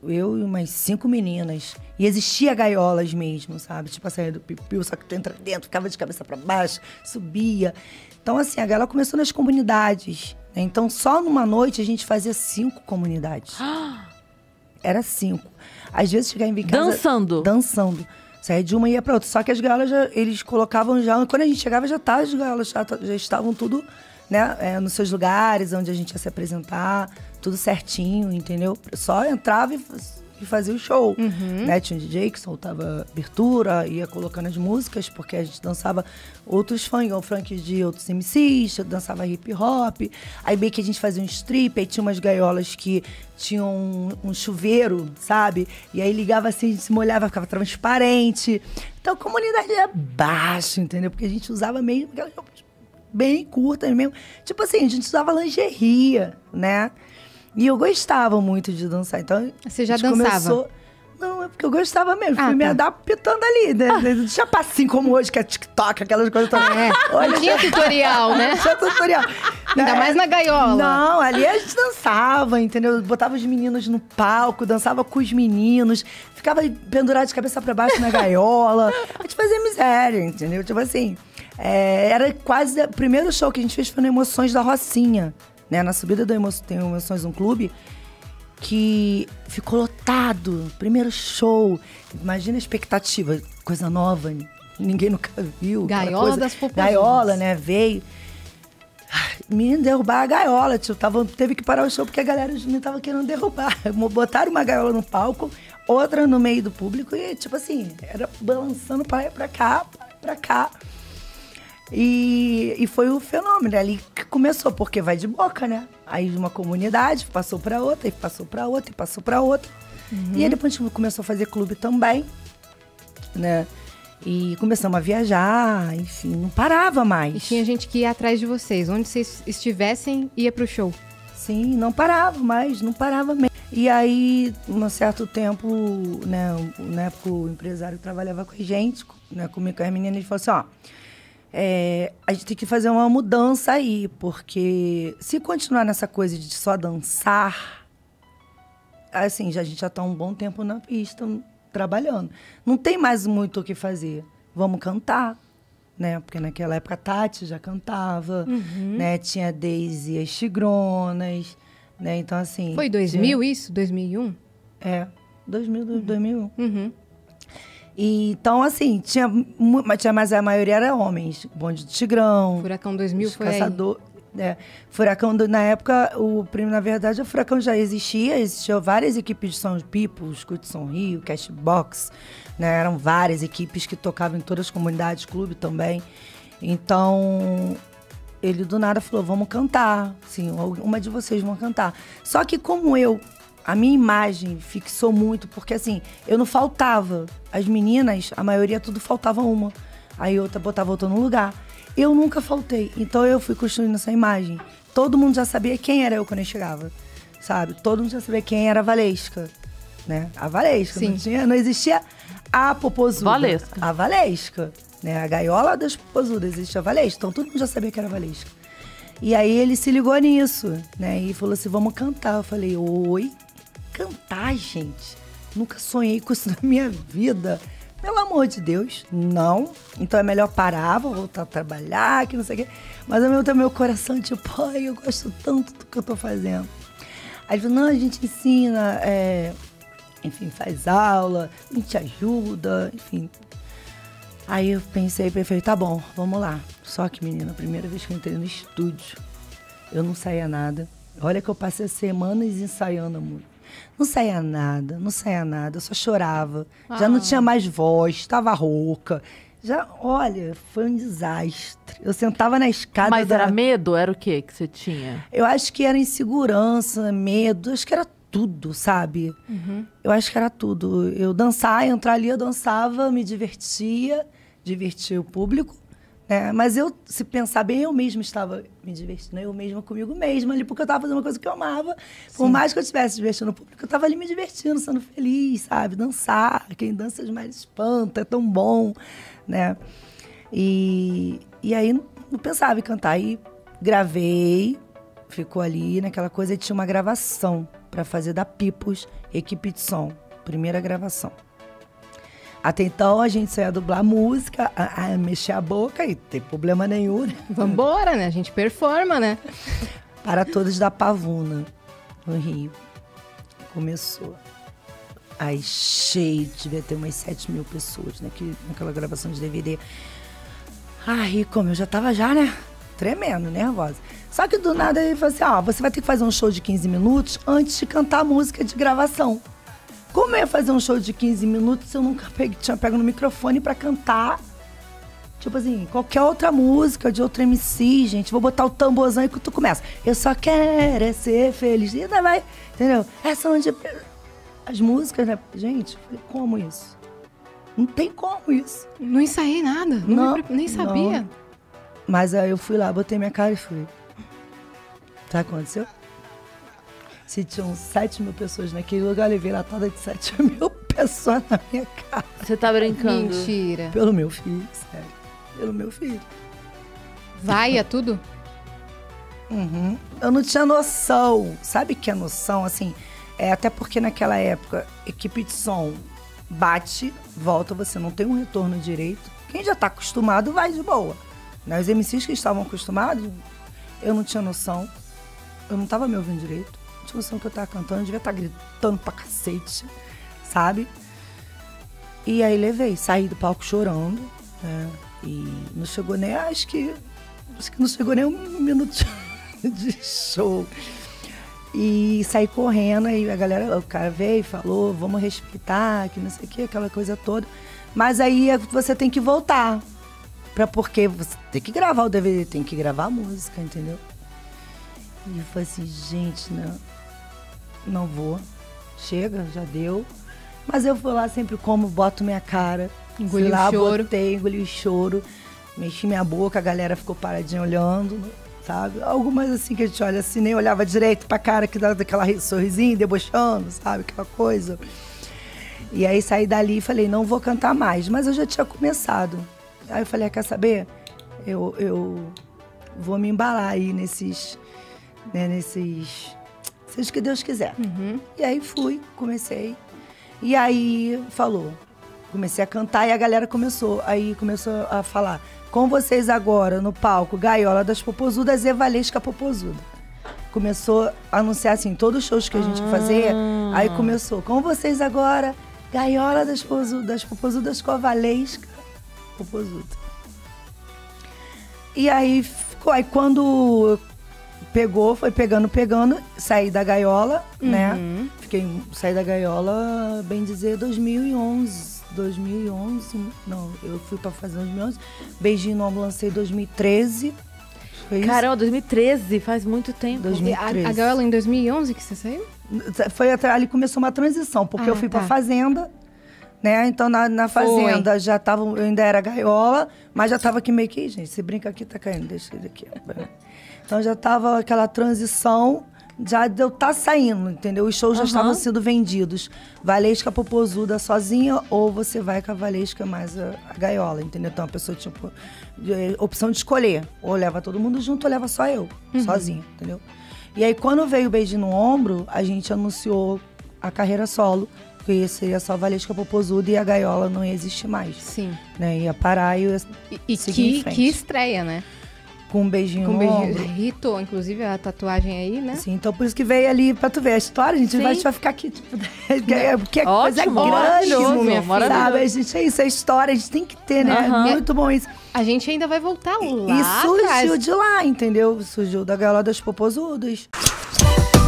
5 meninas. E existia gaiolas mesmo, sabe? Tipo, saía do pipiu, só que tu entra dentro, ficava de cabeça pra baixo, subia. Então, assim, a gaiola começou nas comunidades. Né? Então, só numa noite a gente fazia 5 comunidades. Era 5. Às vezes chegava em casa... Dançando. Saía de uma e ia pra outra. Só que as gaiolas, eles colocavam já... Quando a gente chegava, as gaiolas já estavam tudo, né, nos seus lugares, onde a gente ia se apresentar. Tudo certinho, entendeu? Só entrava e fazia o show. Né? Tinha um DJ que soltava abertura, ia colocando as músicas, porque a gente dançava outros funk de outros MCs, dançava hip hop. Aí bem que a gente fazia um strip, aí tinha umas gaiolas que tinham um chuveiro, sabe? E aí ligava assim, a gente se molhava, ficava transparente. Então a comunidade era baixa, entendeu? Porque a gente usava mesmo aquelas roupas bem curtas mesmo. Tipo assim, a gente usava lingerie, né? E eu gostava muito de dançar, então... Você já dançava? Não, é porque eu gostava mesmo, fui me adaptando ali, né? Não tinha passinho como hoje, que é TikTok, aquelas coisas todas. Não tinha tutorial, né? Não tinha tutorial. Ainda mais na gaiola. Não, ali a gente dançava, entendeu? Botava os meninos no palco, dançava com os meninos, ficava pendurado de cabeça pra baixo na gaiola. A gente fazia miséria, entendeu? Tipo assim, era quase... O primeiro show que a gente fez foi no Emoções da Rocinha. Né, na subida do tem o Emoções, um clube que ficou lotado. Primeiro show. Imagina a expectativa. Coisa nova. Ninguém nunca viu. Gaiola das popozudas. Gaiola, né? Veio. Menino, derrubar a gaiola. Teve que parar o show porque a galera não tava querendo derrubar. Botaram uma gaiola no palco, outra no meio do público e, tipo assim, era balançando pra lá e pra cá, pra cá. E foi o fenômeno ali que começou, porque vai de boca, né? Aí de uma comunidade passou pra outra, e passou pra outra, e passou pra outra. E aí depois a gente começou a fazer clube também, né? E começamos a viajar, enfim, não parava mais. E tinha gente que ia atrás de vocês. Onde vocês estivessem, ia pro show. Sim, não parava mais, não parava mesmo. E aí, um certo tempo, né, na época o empresário trabalhava com a gente, né, comigo com as meninas, ele falou assim, ó, a gente tem que fazer uma mudança aí, porque se continuar nessa coisa de só dançar, assim, a gente já tá um bom tempo na pista, trabalhando. Não tem mais muito o que fazer. Vamos cantar, né? Porque naquela época a Tati já cantava, né? Tinha a Daisy e as Tigronas, né? Então, assim... Foi 2000 isso? 2001? 2001. E, então, assim, tinha mas a maioria era homens. Bonde do Tigrão. Furacão 2000 foi Caçador, Furacão, na época, na verdade, o Furacão já existiam várias equipes de São People, Escute São Rio, Cashbox, né? Eram várias equipes que tocavam em todas as comunidades, clube também. Então, ele do nada falou, vamos cantar, sim, uma de vocês vão cantar. Só que como a minha imagem fixou muito, porque assim, eu não faltava. As meninas, a maioria tudo faltava uma. Aí outra botava outra no lugar. Eu nunca faltei. Então eu fui construindo essa imagem. Todo mundo já sabia quem era eu quando eu chegava. Sabe? Todo mundo já sabia quem era a Valesca. Né? A Valesca. Não existia a Popozuda. Valesca. A Valesca. Né? A gaiola das Popozudas. Existia a Valesca. Então todo mundo já sabia que era a Valesca. E aí ele se ligou nisso. Né? E falou assim, vamos cantar. Eu falei, oi? Cantar, gente? Nunca sonhei com isso na minha vida. Pelo amor de Deus, não. Então é melhor parar, vou voltar a trabalhar, que não sei o quê. Mas ao mesmo tempo, meu coração, tipo, ai, eu gosto tanto do que eu tô fazendo. Aí ele falou, não, a gente ensina, enfim, faz aula, a gente ajuda, enfim. Aí eu pensei, tá bom, vamos lá. Só que, menina, a primeira vez que eu entrei no estúdio, eu não saía nada. Olha que eu passei semanas ensaiando muito. Não saía nada, eu só chorava. Já não tinha mais voz, estava rouca. Já, olha, foi um desastre. Eu sentava na escada... Mas era medo? Era o quê que você tinha? Eu acho que era insegurança, medo, acho que era tudo, sabe? Eu acho que era tudo. Eu entrar ali, eu dançava, me divertia o público. Mas se pensar bem, eu mesma estava me divertindo, eu mesma comigo mesma ali, porque eu estava fazendo uma coisa que eu amava. Sim. Por mais que eu estivesse divertindo o público, eu estava ali me divertindo, sendo feliz, sabe? Dançar, quem dança demais espanta, é tão bom, né? E aí não pensava em cantar. Aí gravei, ficou ali naquela coisa, e tinha uma gravação para fazer da Pipos, equipe de som, primeira gravação. Até então, a gente só ia dublar música, mexer a boca e tem problema nenhum, né? Vambora, né? A gente performa, né? Para Todos da Pavuna, no Rio. Começou. Aí, cheio, devia ter umas 7 mil pessoas, né? Naquela gravação de DVD. Aí, como eu já tava né? Tremendo, nervosa. Só que do nada ele falou assim, você vai ter que fazer um show de 15 minutos antes de cantar a música de gravação. Como eu ia fazer um show de 15 minutos, eu nunca tinha pego no microfone pra cantar, tipo assim, qualquer outra música de outro MC, gente. Vou botar o tamborzão e tu começa. Eu só quero ser feliz. E ainda vai, entendeu? Essa onde... As músicas, né? Gente, como isso? Não tem como isso. Não ensaiei nada. Nem sabia. Não. Mas aí eu fui lá, botei minha cara e fui. Sabe o que aconteceu? Se tinham 7 mil pessoas naquele lugar, eu levei latada de 7 mil pessoas na minha casa. Você tá brincando? Mentira. Pelo meu filho, sério. Pelo meu filho. Vaia tudo? Eu não tinha noção. Sabe que é noção? Assim, até porque naquela época, equipe de som bate, volta, você não tem um retorno direito. Quem já tá acostumado vai de boa. Os MCs que estavam acostumados, eu não tinha noção. Eu não tava me ouvindo direito. Tinha noção que eu tava cantando, eu devia estar gritando pra cacete, sabe? E aí saí do palco chorando, né? E não chegou nem, acho que não chegou nem 1 minuto de show. E saí correndo, aí o cara veio e falou, vamos respeitar, que não sei o que, aquela coisa toda. Mas aí você tem que voltar. porque você tem que gravar o DVD, tem que gravar a música, entendeu? E eu falei assim, gente, não vou. Chega, já deu. Mas eu fui lá sempre como, boto minha cara. Engoli lá, o choro. Engoli o choro. Mexi minha boca, a galera ficou paradinha olhando, sabe? Algumas assim que a gente olha assim, nem olhava direito pra cara, que dava aquela sorrisinho, debochando, sabe? Aquela coisa. E aí saí dali e falei, não vou cantar mais. Mas eu já tinha começado. Aí eu falei, quer saber? Eu vou me embalar aí nesses... Seja o que Deus quiser. Uhum. E aí comecei. E aí comecei a cantar e a galera começou a falar, com vocês agora no palco, Gaiola das Popozudas e Valesca Popozuda. Começou a anunciar assim, todos os shows que a gente fazia, aí começou, com vocês agora, Gaiola das Popozudas com a Valesca Popozuda. E aí quando pegou, foi pegando, saí da gaiola, né? Saí da gaiola, bem dizer, 2011, não, eu fui pra fazer 2011, Beijinho no Ombro lancei em 2013. Caramba, 2013, faz muito tempo. 2013. A gaiola em 2011 que você saiu? Foi até ali começou uma transição, porque eu fui pra Fazenda, né? Então na Fazenda eu ainda era gaiola, mas já tava aqui meio que, gente, se brinca aqui, tá caindo, deixa ele aqui. Então já tava aquela transição, já de eu estar saindo, entendeu? Os shows já estavam sendo vendidos. Valesca Popozuda sozinha, ou você vai com a Valesca mais a gaiola, entendeu? Então a pessoa tinha opção de escolher. Ou leva todo mundo junto, ou leva só eu, sozinha, entendeu? E aí quando veio o Beijinho no Ombro, a gente anunciou a carreira solo, que seria só a Valesca Popozuda e a gaiola não ia existir mais. Sim. Né? Ia parar e ia seguir em frente. Que estreia, né? Com um beijinho no ombro. Irritou, inclusive, a tatuagem aí, né? Sim, então por isso que veio ali pra tu ver a história. A gente vai ficar aqui, tipo... Porque é coisa grande, minha filha. sabe? A gente, é isso, é história, a gente tem que ter, né? Muito bom isso. A gente ainda vai voltar lá E surgiu atrás. de lá, entendeu? Surgiu da Gaiola das Popozudas.